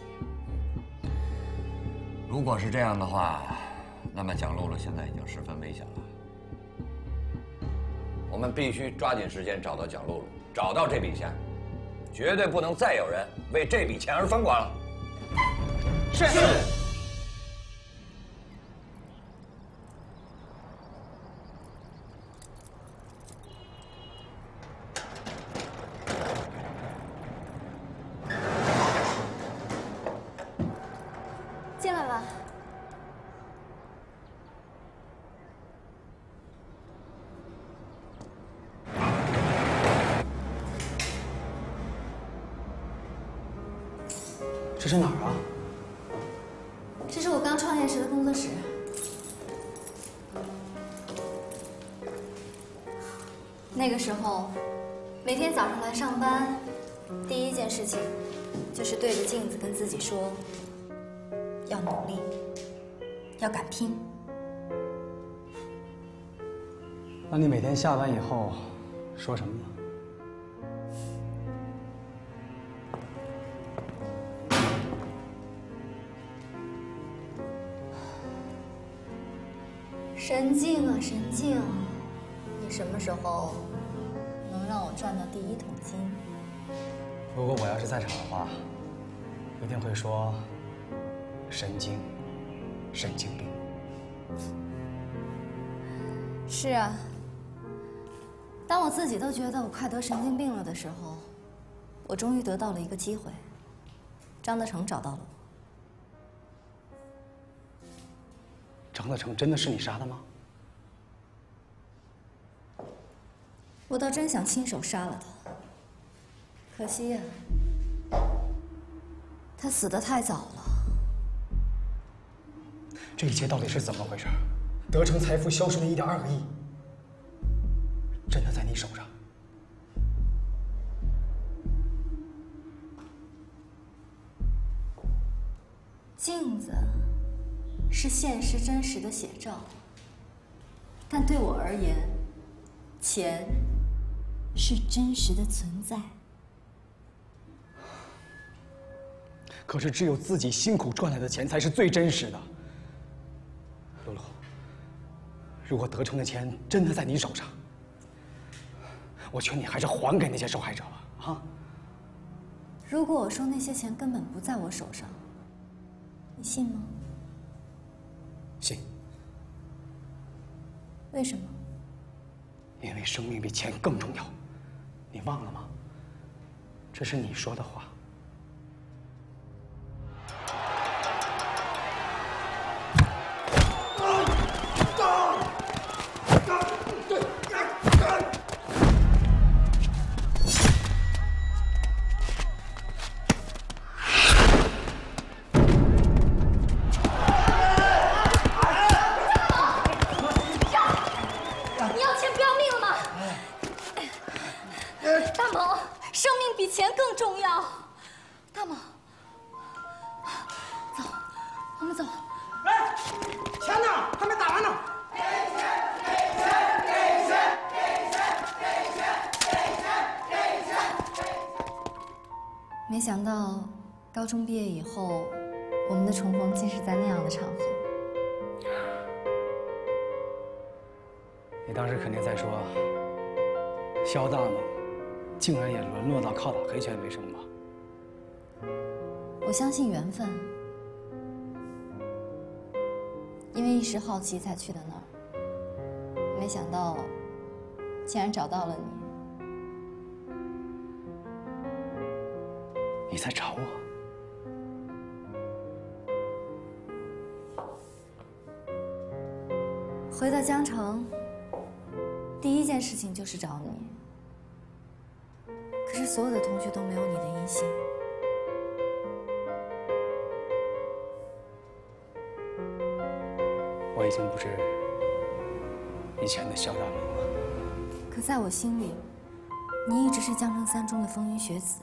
如果是这样的话，那么蒋璐璐现在已经十分危险了。我们必须抓紧时间找到蒋璐璐，找到这笔钱，绝对不能再有人为这笔钱而疯狂了。 是。是进来吧。 这是哪儿啊？ 这是我刚创业时的工作室。那个时候，每天早上来上班，第一件事情就是对着镜子跟自己说。 要努力，要敢拼。 那你每天下班以后说什么呢？ 神经啊神经！你什么时候能让我赚到第一桶金？ 如果我要是在场的话，一定会说。 神经，神经病。 是啊，当我自己都觉得我快得神经病了的时候，我终于得到了一个机会。张德成找到了我。 张德成真的是你杀的吗？ 我倒真想亲手杀了他，可惜呀、啊，他死得太早了。 这一切到底是怎么回事？德成财富消失的一点二个亿，真的在你手上？ 镜子是现实真实的写照，但对我而言，钱是真实的存在。 可是，只有自己辛苦赚来的钱才是最真实的。露露，如果德成的钱真的在你手上，我劝你还是还给那些受害者吧，啊！ 如果我说那些钱根本不在我手上，你信吗？ 信。 为什么？ 因为生命比钱更重要。你忘了吗？这是你说的话。 没想到，高中毕业以后，我们的重逢竟是在那样的场合。 你当时肯定在说，萧大猛竟然也沦落到靠打黑拳为生吧？ 我相信缘分，因为一时好奇才去的那儿，没想到竟然找到了你。 你在找我？ 回到江城，第一件事情就是找你。可是所有的同学都没有你的音信。 我已经不是以前的萧大猛了。 可在我心里，你一直是江城三中的风云学子。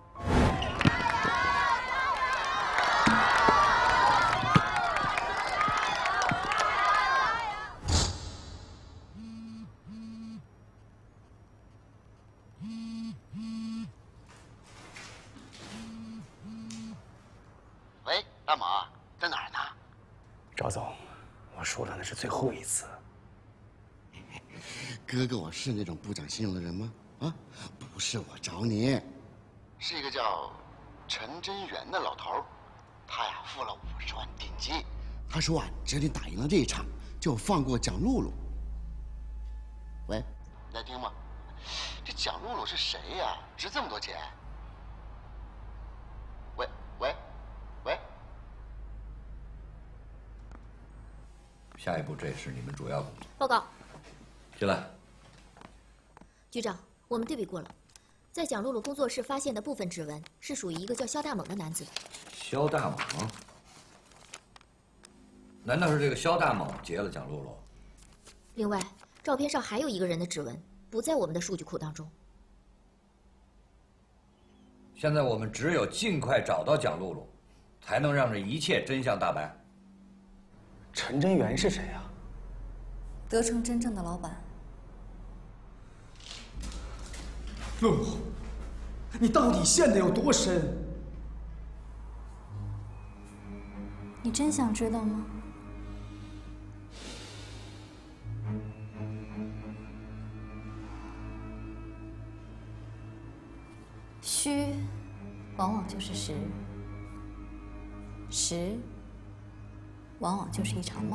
喂，大猛，在哪儿呢？ 赵总，我说的那是最后一次。 哥哥，我是那种不长心眼的人吗？啊，不是我找你，是一个叫陈真元的老头儿，他呀付了五十万定金，他说啊，只要你打赢了这一场，就放过蒋露露。喂，你在听吗？这蒋露露是谁呀？值这么多钱？喂喂喂！ 下一步，这是你们主要工作。 报告。 进来。 局长，我们对比过了，在蒋露露工作室发现的部分指纹是属于一个叫肖大猛的男子的。 肖大猛？难道是这个肖大猛劫了蒋露露？ 另外，照片上还有一个人的指纹不在我们的数据库当中。 现在我们只有尽快找到蒋露露，才能让这一切真相大白。 陈真元是谁呀？ 德成真正的老板。 露露，你到底陷得有多深？ 你真想知道吗？虚，往往就是实；实，往往就是一场梦。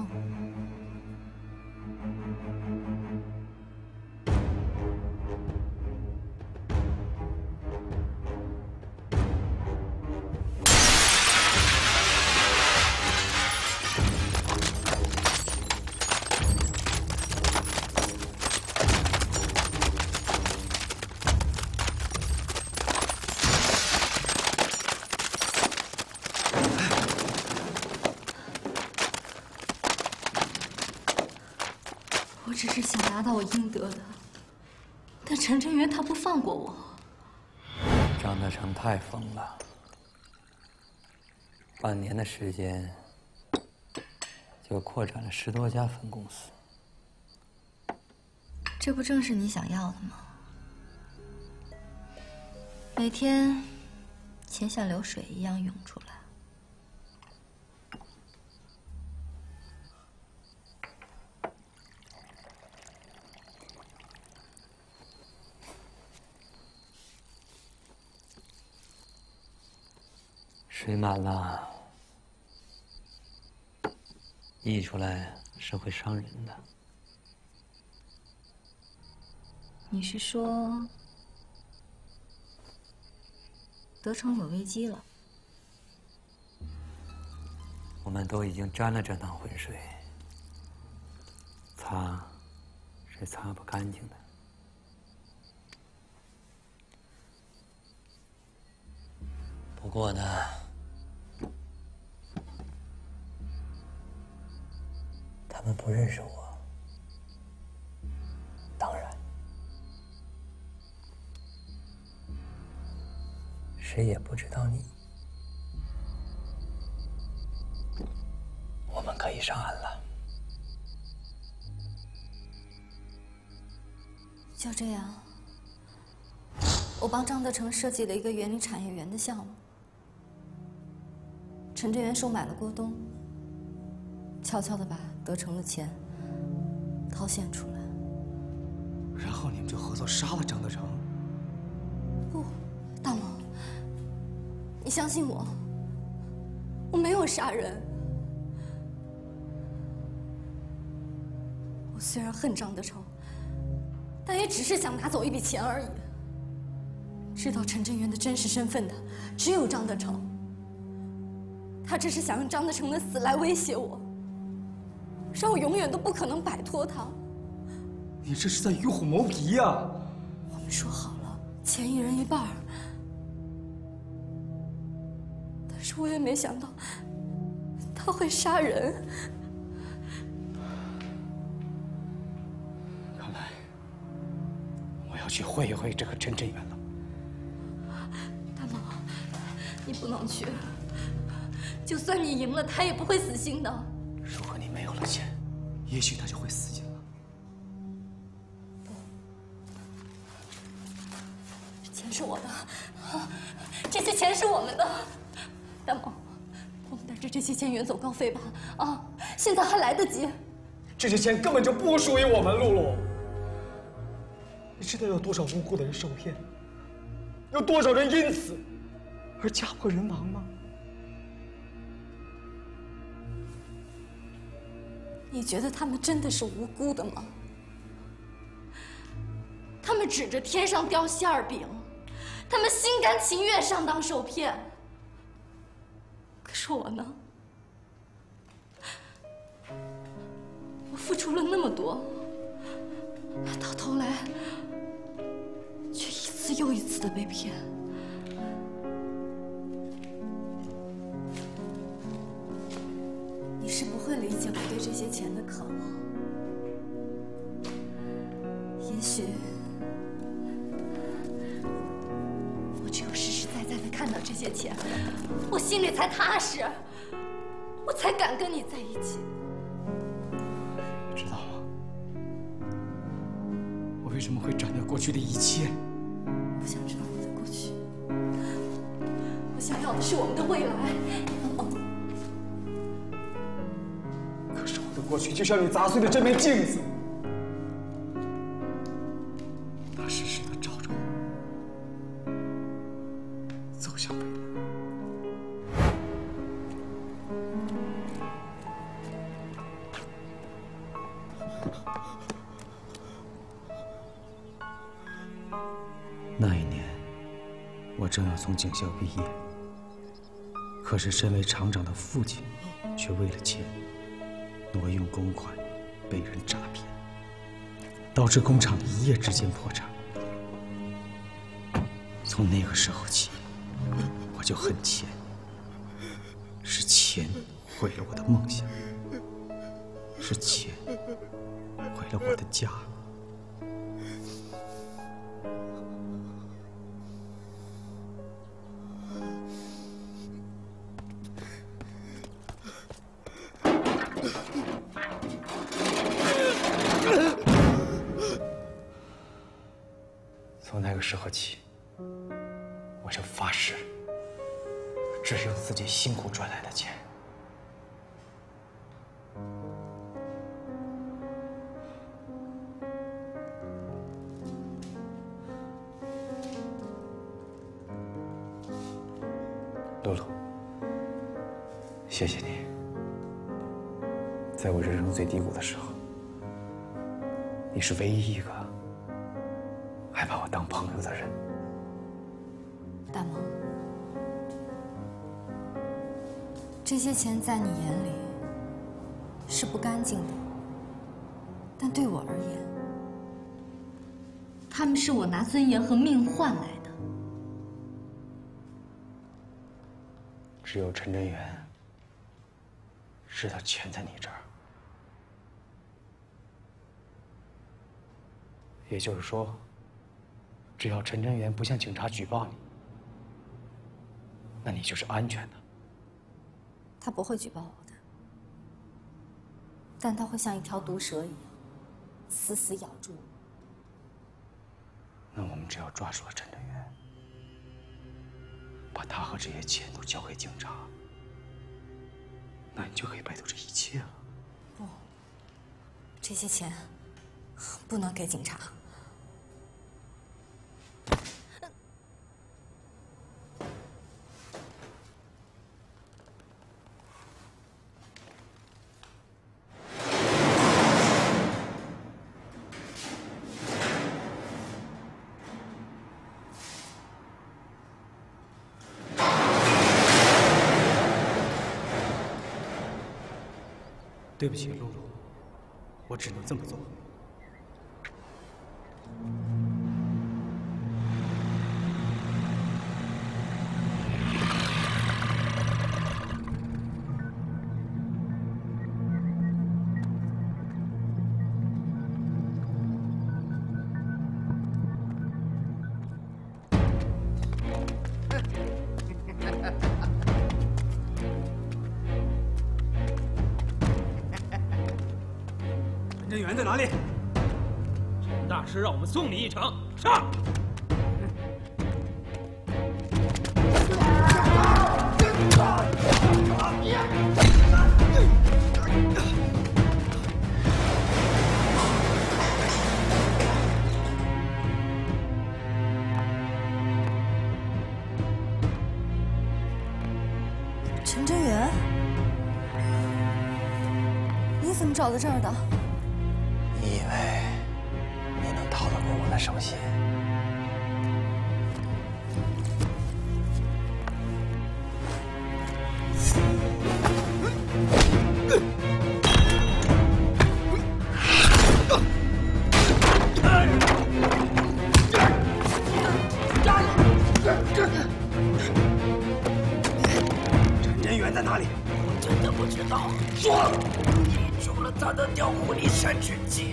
我只是想拿到我应得的，但陈真元他不放过我。 张德成太疯了， 半年的时间，就扩展了十多家分公司。 这不正是你想要的吗？每天钱像流水一样涌出来。 水满了，溢出来是会伤人的。 你是说德成有危机了？ 我们都已经沾了这趟浑水，擦是擦不干净的。不过呢，他们不认识我，当然，谁也不知道你。我们可以上岸了。 就这样，我帮张德成设计了一个园林产业园的项目。陈振元收买了郭东，悄悄地把德成的钱套现出来， 然后你们就合作杀了张德成。 不，大猛，你相信我，我没有杀人。我虽然恨张德成，但也只是想拿走一笔钱而已。知道陈振元的真实身份的只有张德成。他只是想用张德成的死来威胁我，让我永远都不可能摆脱他。 你这是在与虎谋皮呀！ 我们说好了，钱一人一半，但是我也没想到他会杀人。 看来我要去会一会这个陈振元了。 大猛，你不能去。就算你赢了，他也不会死心的。 如果你没有了钱，也许他就会死心了。 不，钱是我的，这些钱是我们的。大猛，我们带着这些钱远走高飞吧！啊，现在还来得及。 这些钱根本就不属于我们，露露。你知道有多少无辜的人受骗，有多少人因此而家破人亡吗？ 你觉得他们真的是无辜的吗？他们指着天上掉馅儿饼，他们心甘情愿上当受骗。可是我呢？我付出了那么多，到头来却一次又一次的被骗。你是不会理解我对这些钱的渴望。也许我只有实实在在的看到这些钱，我心里才踏实，我才敢跟你在一起。 知道吗？我为什么会斩掉过去的一切？ 不想知道我的过去，我想要的是我们的未来。 过去就像你砸碎的这面镜子，它时时的照着我，走向未来。那一年，我正要从警校毕业，可是身为厂长的父亲，却为了钱挪用公款，被人诈骗，导致工厂一夜之间破产。从那个时候起，我就恨钱，是钱毁了我的梦想，是钱毁了我的家。 从那个时候起，我就发誓，只有自己辛苦赚来的钱。露露，谢谢你，在我人生最低谷的时候，你是唯一一个还把我当朋友的人。 大萌，这些钱在你眼里是不干净的，但对我而言，他们是我拿尊严和命换来的。 只有陈真元知道钱在你这儿，也就是说，只要陈真元不向警察举报你，那你就是安全的。 他不会举报我的，但他会像一条毒蛇一样，死死咬住我。 那我们只要抓住了陈真元，把他和这些钱都交给警察，那你就可以摆脱这一切了。 不，这些钱不能给警察。 对不起，露露，我只能这么做。 陈真元在哪里？陈大师让我们送你一程，上！ 陈真元，你怎么找到这儿的？ 你以为你能逃得过我的手心？ 陈真元在哪里？ 我真的不知道。 说！ 记住了他的调虎离山之计。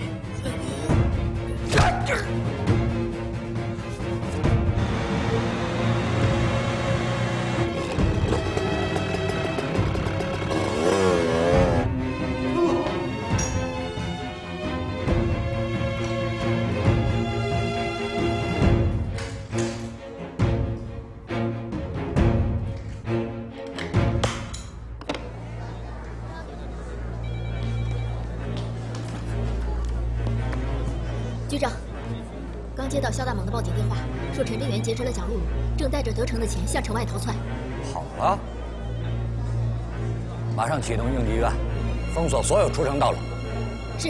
局长，刚接到肖大猛的报警电话，说陈真元劫持了蒋露露，正带着得逞的钱向城外逃窜。 好了，马上启动应急预案，封锁所有出城道路。 是。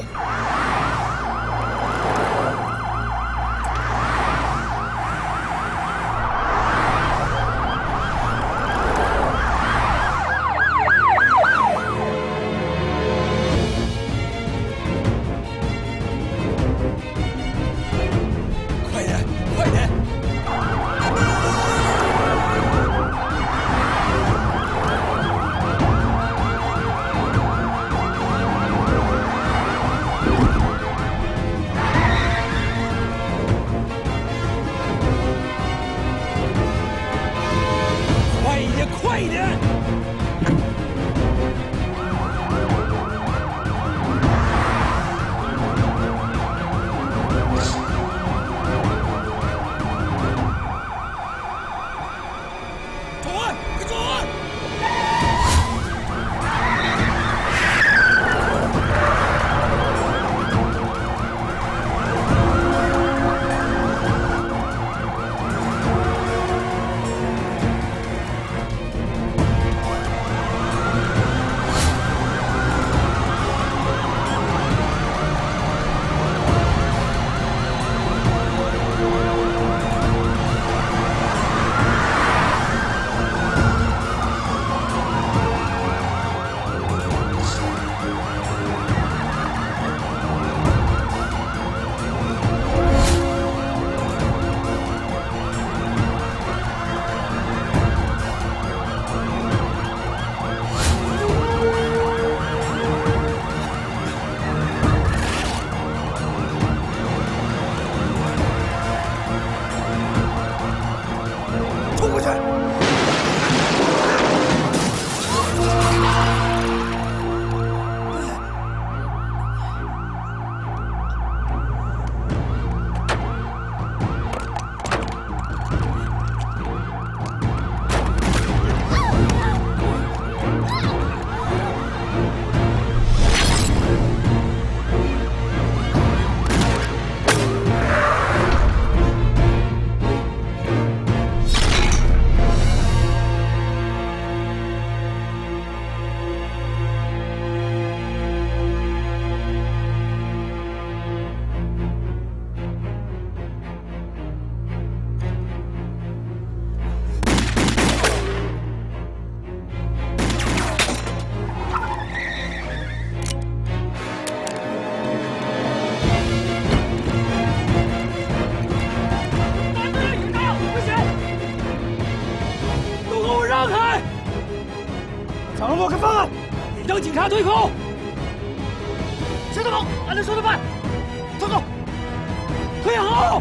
向警察对口。石德猛，按照说的办。走走，退后。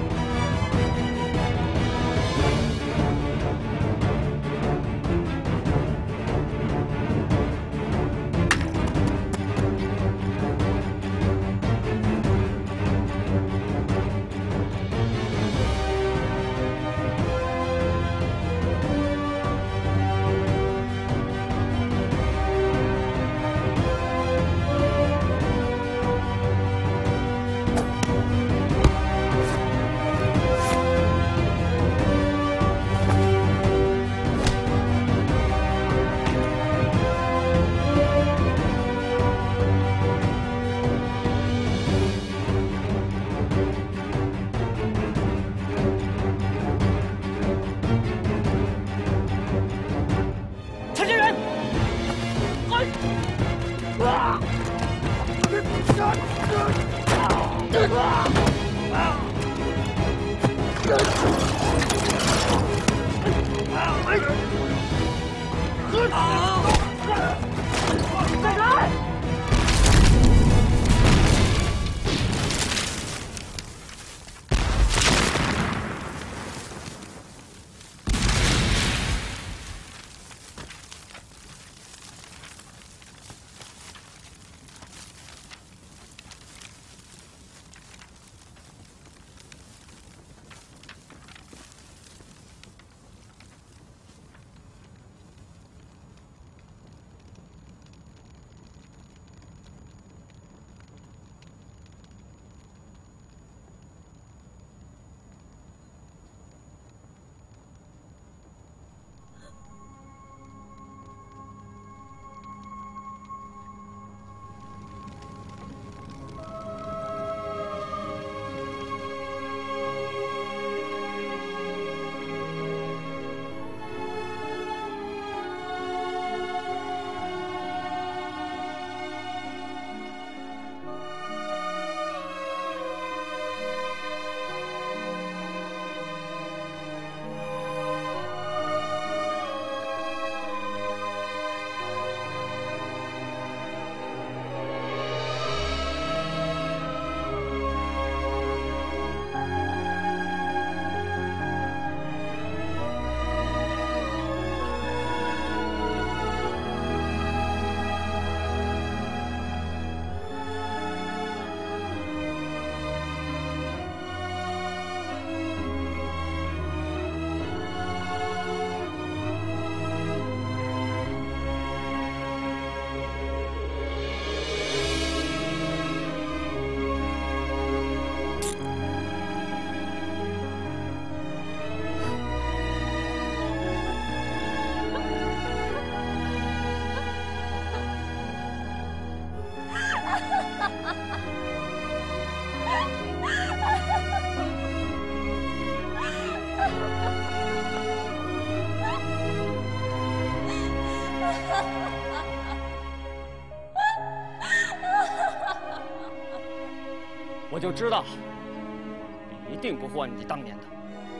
我就知道，你一定不会忘记当年的。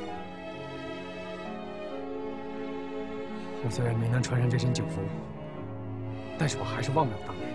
我虽然没能穿上这身警服，但是我还是忘不了当年。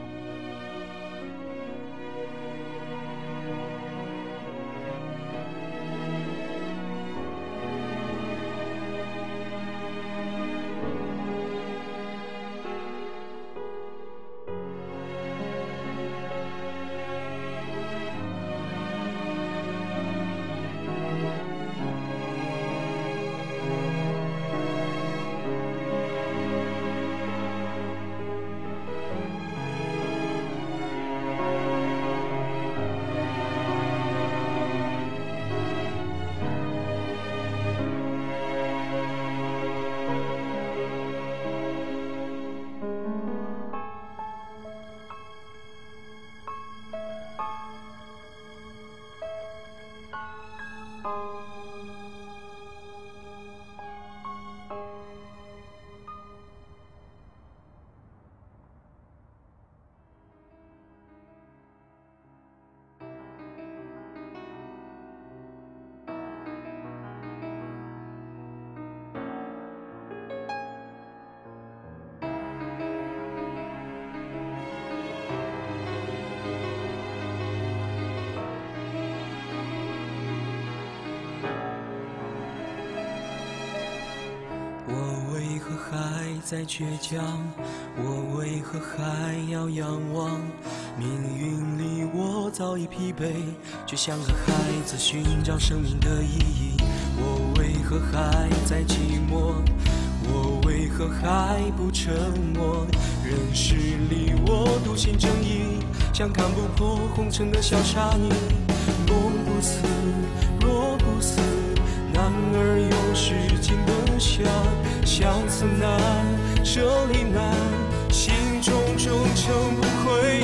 在倔强？我为何还要仰望？命运里我早已疲惫，却像个孩子寻找生命的意义。我为何还在寂寞？我为何还不沉默？人世里我笃信正义，像看不破红尘的小沙弥。梦不死，若不死，男儿有时尽灯下，相思难，舍离难，心中终成不回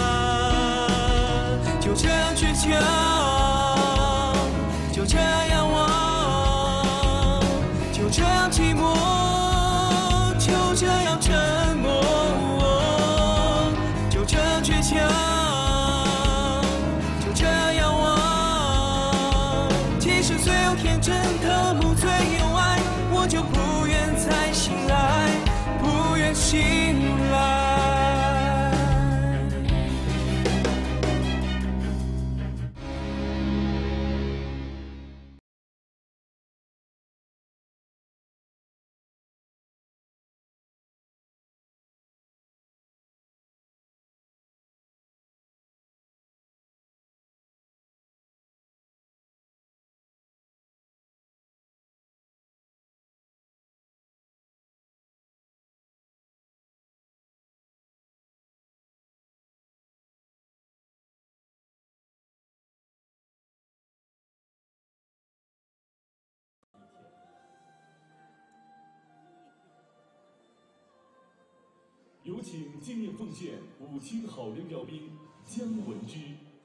来。就这样倔强，就这样仰望，就这样寂寞，就这样沉默，就这样倔强，就这样仰望。其实最有天真的梦，最有爱，我就不愿再醒来，不愿醒来。 有请纪念奉献五清好人标兵姜文之。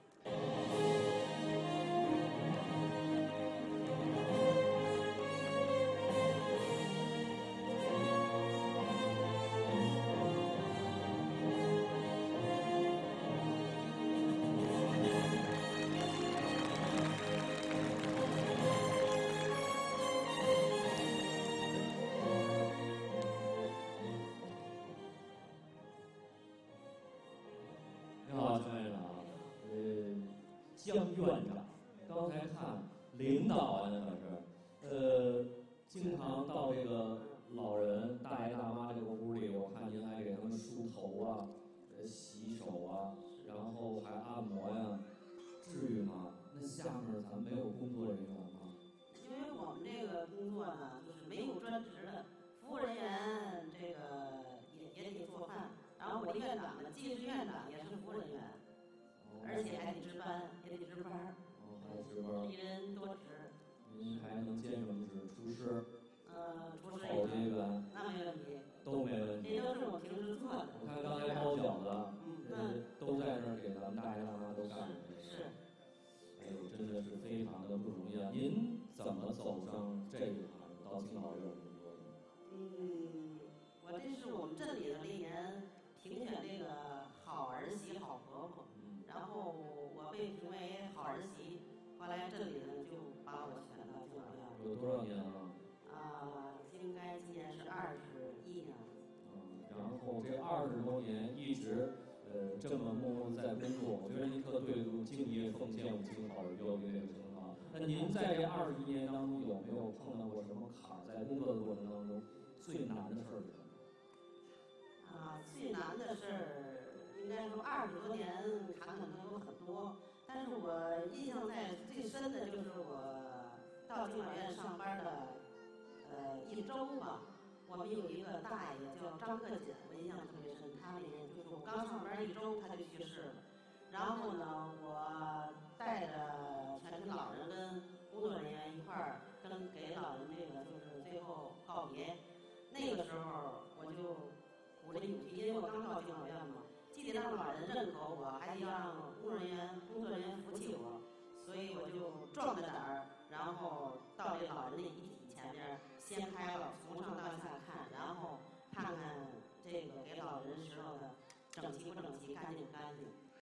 姜院长，刚才看领导啊，那可是，呃，经常到这个老人大爷大妈这个屋里，我看您还给他们梳头啊，呃，洗手啊，然后还按摩呀，至于吗？那下面咱没有工作人员吗？ 因为我们这个工作呢，就是没有专职的，服务人员这个也也得做饭，然后我的院长呢，既是院长也是服务人员。而且还得值班，也得值班儿。 哦，还得值班儿。 一人多职。 您还能兼什么职？厨师。 呃，厨师。 保洁员。 那没问题。 都没问题。 这都是我平时做的。 我看刚才包饺子， 嗯， 都在那儿给咱们大爷大妈都干着。 是。 哎呦，真的是非常的不容易啊！您怎么走上这一行，到青岛这儿工作的？ 嗯，我这是我们镇里头那年评选这个好儿媳、好婆婆。然后我被评为好儿媳，后来镇里呢就把我选到青岛院。 有多少年了？ 啊，应该今年是二十一年了。 嗯，然后这二十多年一直呃这么默默在工作，我觉得您特对得住敬业奉献五清好人标兵这个称号。那您在这二十一年当中有没有碰到过什么坎儿？在工作的过程当中，最难的事儿是什么？ 啊，最难的事儿。应该说二十多年坎坷都有很多，但是我印象在最深的就是我到敬老院上班的呃一周吧，我们有一个大爷叫张克俭，我印象特别深。他那年就是我刚上班一周他就去世了，然后呢，我带着全体老人跟工作人员一块儿跟给老人这个就是最后告别。那个时候我就鼓着勇气，因为我刚到敬老院嘛。既得让老人认可我，还得让工作人员、工作人员服气我，所以我就壮着胆儿，然后到这老人的遗体前面掀开了，从上到下看，然后看看这个给老人石头的整齐不整齐、干净不干净。